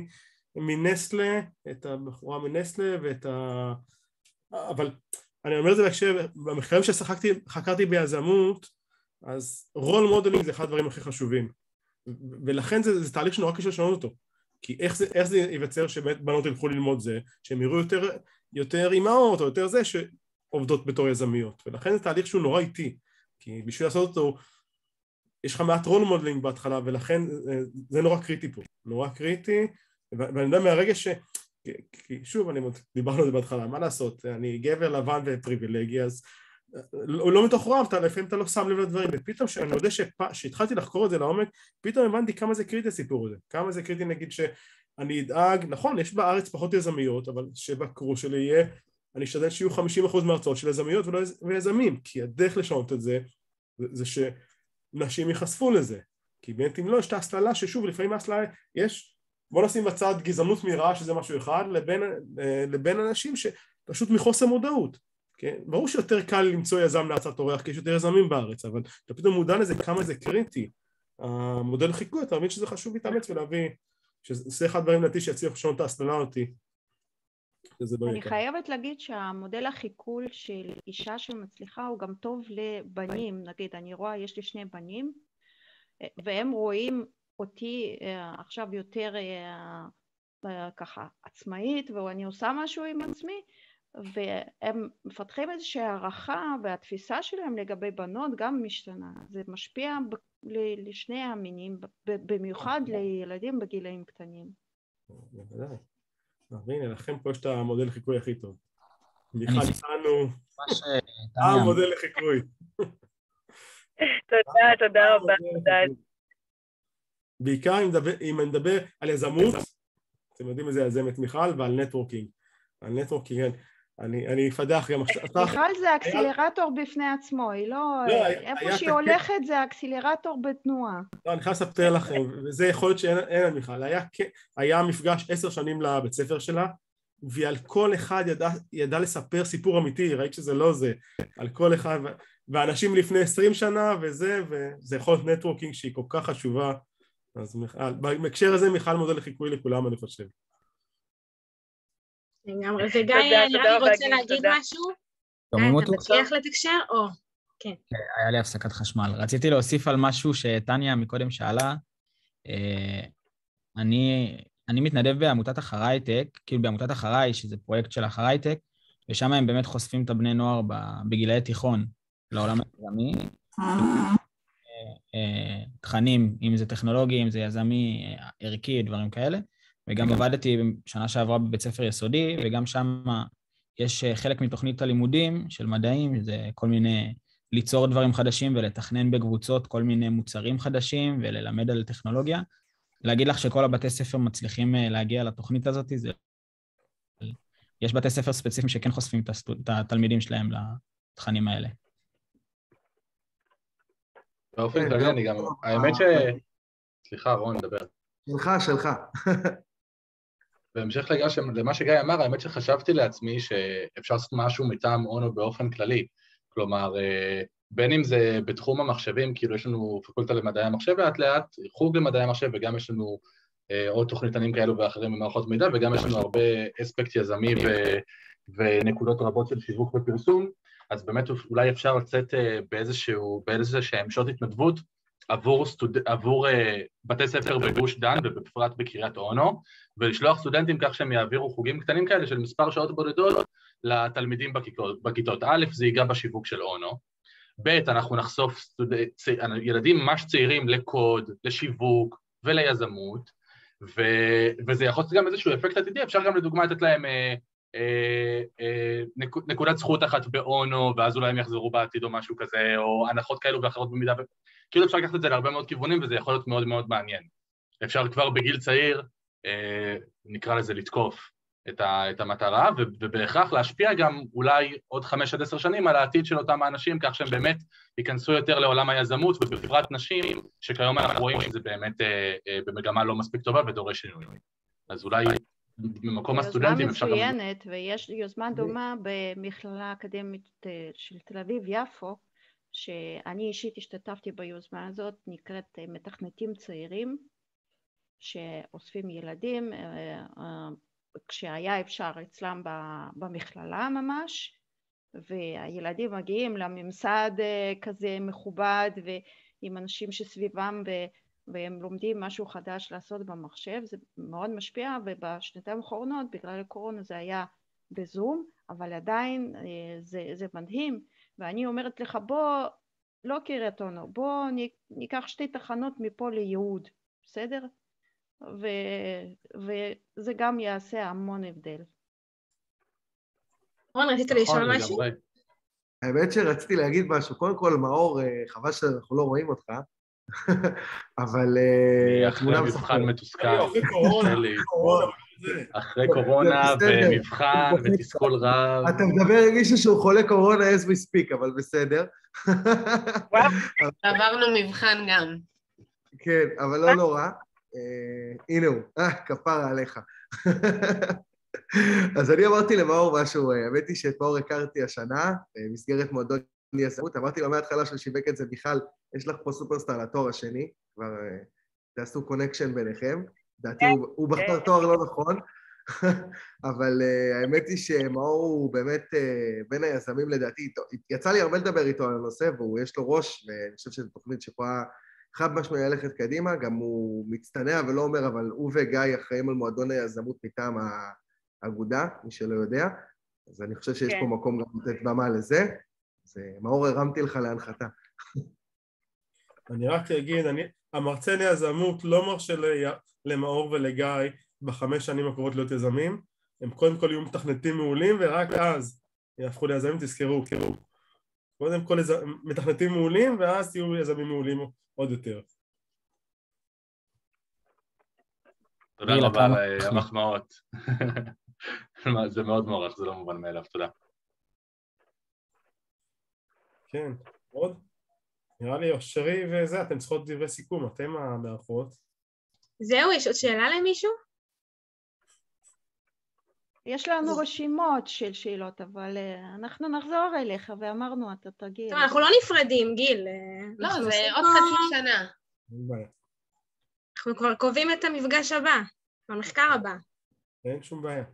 מנסלה, את הבחורה מנסלה ואת ה... אבל אני אומר את זה בהקשר, במחקרים שחקרתי ביזמות, אז רול מודלינג זה אחד הדברים הכי חשובים. ולכן זה, זה תהליך שנורא קשה לשנות אותו. כי איך זה, איך זה ייווצר שבאמת בנות ילכו ללמוד זה, שהם יראו יותר, יותר אימהות או יותר זה שעובדות בתור יזמיות. ולכן זה תהליך שהוא נורא איטי. כי בשביל לעשות אותו, יש לך מעט רול מודלינג בהתחלה, ולכן זה נורא קריטי פה. נורא קריטי, ואני יודע מהרגע ש... כי שוב, אני דיברנו על זה בהתחלה, מה לעשות? אני גבר לבן ופריבילגי, אז לא מתוך רב, לפעמים אתה לא שם לב לדברים, ופתאום שאני יודע שהתחלתי לחקור את זה לעומק, פתאום הבנתי כמה זה קריטי הסיפור הזה, כמה זה קריטי נגיד שאני אדאג, נכון, יש בארץ פחות יזמיות, אבל שבקורס שלי יהיה, אני אשתדל שיהיו חמישים אחוז מהרצאות של יזמיות ולא יזמים, כי הדרך לשנות את זה, זה שנשים ייחשפו לזה, כי באמת אם לא, יש את ההסללה ששוב, לפעמים ההסללה יש, בוא נשים בצד גזענות מרעה שזה משהו אחד, לבין, לבין אנשים שפשוט מחוסר מודעות. כן? ברור שיותר קל למצוא יזם להרצאת אורח, כי יש יותר יזמים בארץ, אבל אתה פתאום מודע לזה כמה זה קריטי. המודל חיקוי, אתה מבין שזה חשוב להתאמץ ולהביא, שזה אחד דברים לדעתי שיצליח לשנות את ההסללה אותי. אני חייבת להגיד שהמודל החיקוי של אישה שמצליחה הוא גם טוב לבנים, נגיד אני רואה, יש לי שני בנים, והם רואים אותי עכשיו יותר ככה עצמאית, ואני עושה משהו עם עצמי, והם מפתחים איזושהי הערכה, והתפיסה שלהם לגבי בנות גם משתנה. זה משפיע לשני המינים, במיוחד לילדים בגילאים קטנים. בוודאי. הנה, לכם פה יש את המודל לחיקוי הכי טוב. מיכל איתנו. אה, המודל לחיקוי. תודה, תודה רבה. בעיקר אם אני מדבר על יזמות, אתם יודעים איזה יזמת מיכל, ועל נטוורקינג. על נטוורקינג, אני, אני אפדח גם עכשיו. מיכל זה אקסלרטור בפני עצמו, היא לא... איפה שהיא הולכת זה אקסלרטור בתנועה. לא, אני חייב לספר לכם, וזה יכול להיות שאין על מיכל. היה מפגש עשר שנים לבית ספר שלה, ועל כל אחד ידע לספר סיפור אמיתי, ראית שזה לא זה, על כל אחד, ואנשים לפני עשרים שנה וזה, וזה יכול להיות נטוורקינג שהיא כל כך חשובה. אז בהקשר הזה מיכל מודל לחיקוי לכולם, אני חושב. לגמרי, וגיא, אני רוצה להגיד משהו. אתה מצליח לתקשר או? כן. היה לי הפסקת חשמל. רציתי להוסיף על משהו שטניה מקודם שאלה. אני מתנדב בעמותת אחרייטק, כאילו בעמותת אחריי, שזה פרויקט של אחרייטק, ושם הם באמת חושפים את הבני נוער בגילאי תיכון לעולם היזמי. תכנים, אם זה טכנולוגי, אם זה יזמי, ערכי, דברים כאלה. וגם עבדתי בשנה שעברה בבית ספר יסודי, וגם שם יש חלק מתוכנית הלימודים של מדעים, זה כל מיני ליצור דברים חדשים ולתכנן בקבוצות כל מיני מוצרים חדשים וללמד על טכנולוגיה. להגיד לך שכל הבתי ספר מצליחים להגיע לתוכנית הזאת, זה... יש בתי ספר ספציפיים שכן חושפים את, הסטוד... את התלמידים שלהם לתכנים האלה. באופן כללי, אני גם... האמת ש... סליחה, רון, דבר. שלך, שלך. בהמשך למה שגיא אמר, האמת שחשבתי לעצמי שאפשר לעשות משהו מטעם אונו באופן כללי. כלומר, בין אם זה בתחום המחשבים, כאילו יש לנו פקולטה למדעי המחשב לאט לאט, חוג למדעי המחשב, וגם יש לנו עוד תוכניתנים כאלו ואחרים במערכות מידע, וגם יש לנו הרבה אספקט יזמי ו... ונקודות רבות של שיווק ופרסום, אז באמת אולי אפשר לצאת באיזשהו, באיזשהם שעות התנדבות, עבור, סטוד... עבור uh, בתי ספר בגוש דן ובפרט בקריית אונו, ולשלוח סטודנטים כך שהם יעבירו חוגים קטנים כאלה של מספר שעות בודדות לתלמידים בכיתות. בכיתות. א', זה ייגע בשיווק של אונו, ב', אנחנו נחשוף סטוד... צ... ילדים ממש צעירים לקוד, לשיווק וליזמות, ו... וזה יכול להיות גם איזשהו אפקט עתידי, אפשר גם לדוגמה לתת להם אה, אה, אה, נק... נקודת זכות אחת באונו, ואז אולי הם יחזרו בעתיד או משהו כזה, או הנחות כאלו ואחרות במידה ו... כאילו אפשר לקחת את זה להרבה מאוד כיוונים, וזה יכול להיות מאוד מאוד מעניין. אפשר כבר בגיל צעיר, אה, נקרא לזה לתקוף את, ה, את המטרה, ו, ובהכרח להשפיע גם אולי עוד חמש עד עשר שנים על העתיד של אותם האנשים, כך שהם באמת ייכנסו יותר לעולם היזמות, ובפרט נשים, שכיום אנחנו רואים שזה באמת אה, אה, במגמה לא מספיק טובה ודורש שינוי. אז אולי במקום הסטודנטים אפשר גם... יוזמה מצוינת, ויש יוזמה דומה במכללה האקדמית של תל אביב-יפו, שאני אישית השתתפתי ביוזמה הזאת, נקראת מתכנתים צעירים, שאוספים ילדים, כשהיה אפשר אצלם במכללה ממש, והילדים מגיעים לממסד כזה מכובד, ועם אנשים שסביבם, והם לומדים משהו חדש לעשות במחשב, זה מאוד משפיע, ובשנתיים האחרונות, בגלל הקורונה זה היה בזום, אבל עדיין זה, זה מדהים, ואני אומרת לך, בוא, לא קריית אונו, בוא ניקח שתי תחנות מפה ליהוד, בסדר? ו, וזה גם יעשה המון הבדל. רון, רצית לשאול משהו? האמת שרציתי להגיד משהו, קודם כל, מאור, חבל שאנחנו לא רואים אותך, אבל... אחרי מבחן מתוסכל, אחרי קורונה ומבחן ותסכול רב. אתה מדבר עם מישהו שהוא חולה קורונה as we speak, אבל בסדר. עברנו מבחן גם. כן, אבל לא נורא. הנה הוא, כפרה עליך. אז אני אמרתי למאור משהו, האמת היא שאת מאור הכרתי השנה, במסגרת מועדון יזמות, אמרתי לו מההתחלה של שיווק את זה בכלל, יש לך פה סופרסטאר לתואר השני, כבר תעשו קונקשן ביניכם, דעתי הוא בחר תואר לא נכון, אבל האמת היא שמאור הוא באמת בין היזמים לדעתי, יצא לי הרבה לדבר איתו על הנושא, והוא יש לו ראש, ואני חושב שזו תוכנית שפה חד משמעי ללכת קדימה, גם הוא מצטנע ולא אומר, אבל הוא וגיא אחראים על מועדון היזמות מטעם האגודה, מי שלא יודע, אז אני חושב שיש פה מקום גם לתת במה לזה, אז מאור הרמתי לך להנחתה. אני רק אגיד, אני, המרצה ליזמות לא מרשה למאור ולגיא בחמש שנים הקרובות להיות יזמים, הם קודם כל יהיו מתכנתים מעולים ורק אז יהפכו ליזמים, תזכרו, קודם כל מתכנתים מעולים ואז תהיו יזמים מעולים עוד יותר. תודה רבה על המחמאות. זה מאוד מוערך, זה לא מובן מאליו, תודה. כן, עוד? נראה לי אושרי וזה, אתם צריכות דברי סיכום, אתם המארחות. זהו, יש עוד שאלה למישהו? יש לנו רשימות של שאלות, אבל אנחנו נחזור אליך, ואמרנו, אתה תגיע. טוב, אנחנו לא נפרדים, גיל. לא, זה עוד חצי שנה. אנחנו כבר קובעים את המפגש הבא, במחקר הבא. אין שום בעיה.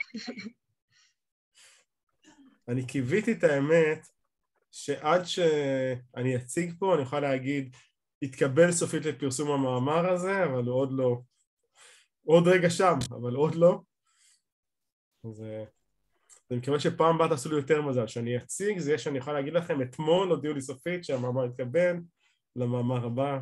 אני קיוויתי את האמת, שעד שאני אציג פה, אני אוכל להגיד, התקבל סופית לפרסום המאמר הזה, אבל הוא עוד לא, עוד רגע שם, אבל עוד לא. אז אני מקווה שפעם הבאה תעשו לי יותר מזל, שאני אציג, זה שאני אוכל להגיד לכם, אתמול הודיעו לי סופית שהמאמר התקבל למאמר הבא.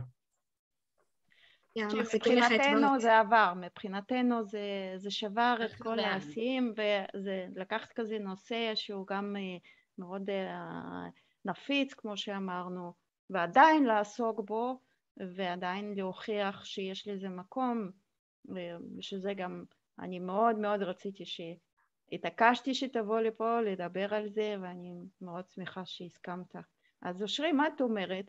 מבחינתנו זה עבר, מבחינתנו זה, זה שבר את כל העשים, וזה לקחת כזה נושא שהוא גם מאוד נפיץ, כמו שאמרנו, ועדיין לעסוק בו, ועדיין להוכיח שיש לזה מקום, ושזה גם, אני מאוד מאוד רציתי שהתעקשתי שתבוא לפה לדבר על זה, ואני מאוד שמחה שהסכמת. אז אושרי, מה את אומרת?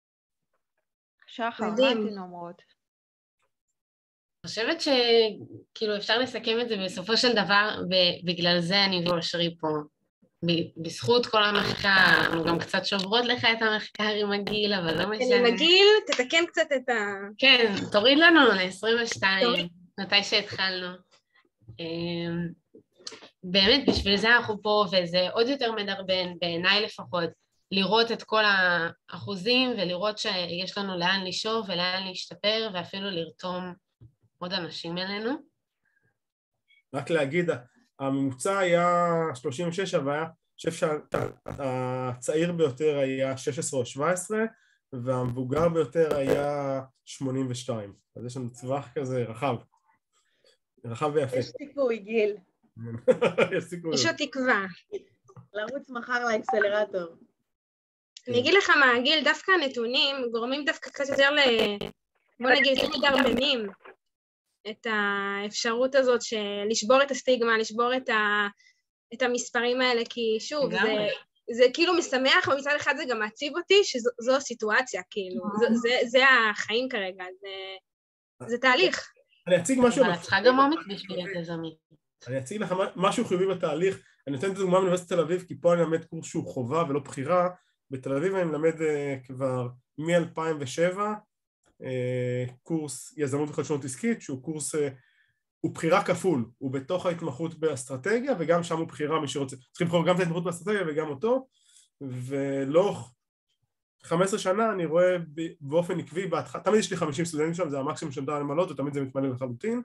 שחר, מה אתן אומרות? אני חושבת שכאילו אפשר לסכם את זה בסופו של דבר, ובגלל זה אני ואושרי פה. בזכות כל המחקר, אנחנו גם קצת שוברות לך את המחקר עם הגיל, אבל לא משנה. עם הגיל, תתקן קצת את ה... כן, תוריד לנו ל-עשרים ושתיים, מתי שהתחלנו. באמת, בשביל זה אנחנו פה, וזה עוד יותר מדרבן, בעיניי לפחות, לראות את כל האחוזים, ולראות שיש לנו לאן לשאוף ולאן להשתפר, ואפילו לרתום עוד אנשים אלינו. רק להגיד, הממוצע היה שלושים ושש, אבל היה, אני חושב שהצעיר ביותר היה שש עשרה או שבע עשרה, והמבוגר ביותר היה שמונים ושתיים. אז יש לנו צווח כזה רחב. רחב ויפה. יש סיכוי, גיל. יש סיכוי. יש עוד תקווה. לרוץ מחר לאקסלרטור. אני אגיד לך מה, גיל, דווקא הנתונים גורמים דווקא קצת יותר ל... בוא נגיד, יותר מדרבנים את האפשרות הזאת של לשבור את הסטיגמה, לשבור את, ה... את המספרים האלה, כי שוב, זה, זה כאילו משמח, ומצד אחד זה גם מעציב אותי, שזו הסיטואציה, כאילו, זה, זה, זה החיים כרגע, זה, זה תהליך. אני אציג משהו... אבל את צריכה גם אומץ בשביל להיות יזמית. אני אציג לך משהו חיובי בתהליך, אני נותן את דוגמה מאוניברסיטת תל אביב, כי פה אני למד קורס שהוא חובה ולא בחירה, בתל אביב אני מלמד uh, כבר מ-אלפיים ושבע, uh, קורס יזמות וחדשנות עסקית, שהוא קורס, uh, הוא בחירה כפול, הוא בתוך ההתמחות באסטרטגיה, וגם שם הוא בחירה, מי שרוצה, צריכים לבחור גם את ההתמחות באסטרטגיה וגם אותו, ולא חמש עשרה שנה אני רואה באופן עקבי, בהתח... תמיד יש לי חמישים סטודנטים שם, זה המקסימום שאני יודע למלות, ותמיד זה מתמלא לחלוטין,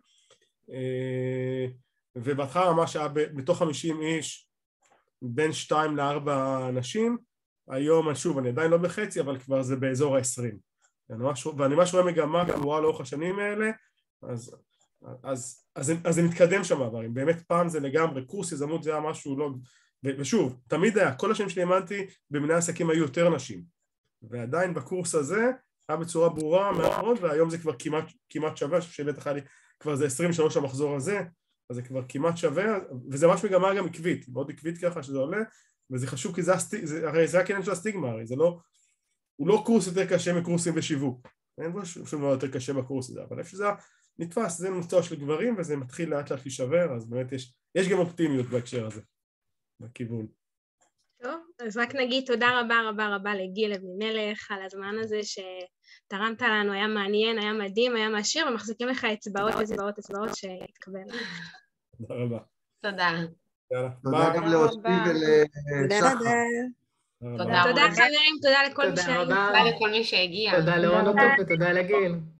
uh, ובהתחלה ממש היה בתוך חמישים איש, בין שתיים לארבע אנשים, היום, שוב, אני עדיין לא בחצי, אבל כבר זה באזור ה-עשרים. ואני ממש רואה מגמה גבוהה לאורך השנים האלה, אז, אז, אז, אז זה מתקדם שם עברים. באמת פעם זה לגמרי, קורס יזמות זה היה משהו לא... ושוב, תמיד היה, כל השנים שלי האמנתי, במנהל עסקים היו יותר נשים. ועדיין בקורס הזה, היה בצורה ברורה מאוד, והיום זה כבר כמעט, כמעט שווה, שבאמת אחרי לי, כבר זה עשרים ושלוש המחזור הזה, אז זה כבר כמעט שווה, וזה ממש מגמה גם עקבית, מאוד עקבית ככה שזה עולה, וזה חשוב כי זה, הסטיג... זה... הרי זה הכנן של הסטיגמה, הרי זה לא, הוא לא קורס יותר קשה מקורסים בשיווק, אין בו שום דבר יותר קשה בקורס הזה, אבל איפה שזה נתפס, זה מקצוע של גברים וזה מתחיל לאט לאט להישבר, אז באמת יש, יש גם אופטימיות בהקשר הזה, בכיוון. טוב, אז רק נגיד תודה רבה רבה רבה לגיל אבנימלך על הזמן הזה שתרמת לנו, היה מעניין, היה מדהים, היה מעשיר, ומחזיקים לך אצבעות, אצבעות, אצבעות שהתקבל. תודה רבה. תודה. תודה גם לאושרי ולשחר. תודה חברים, תודה לכל מי שהגיע. תודה לכל מי שהגיע. תודה לאורן ותודה לגיל.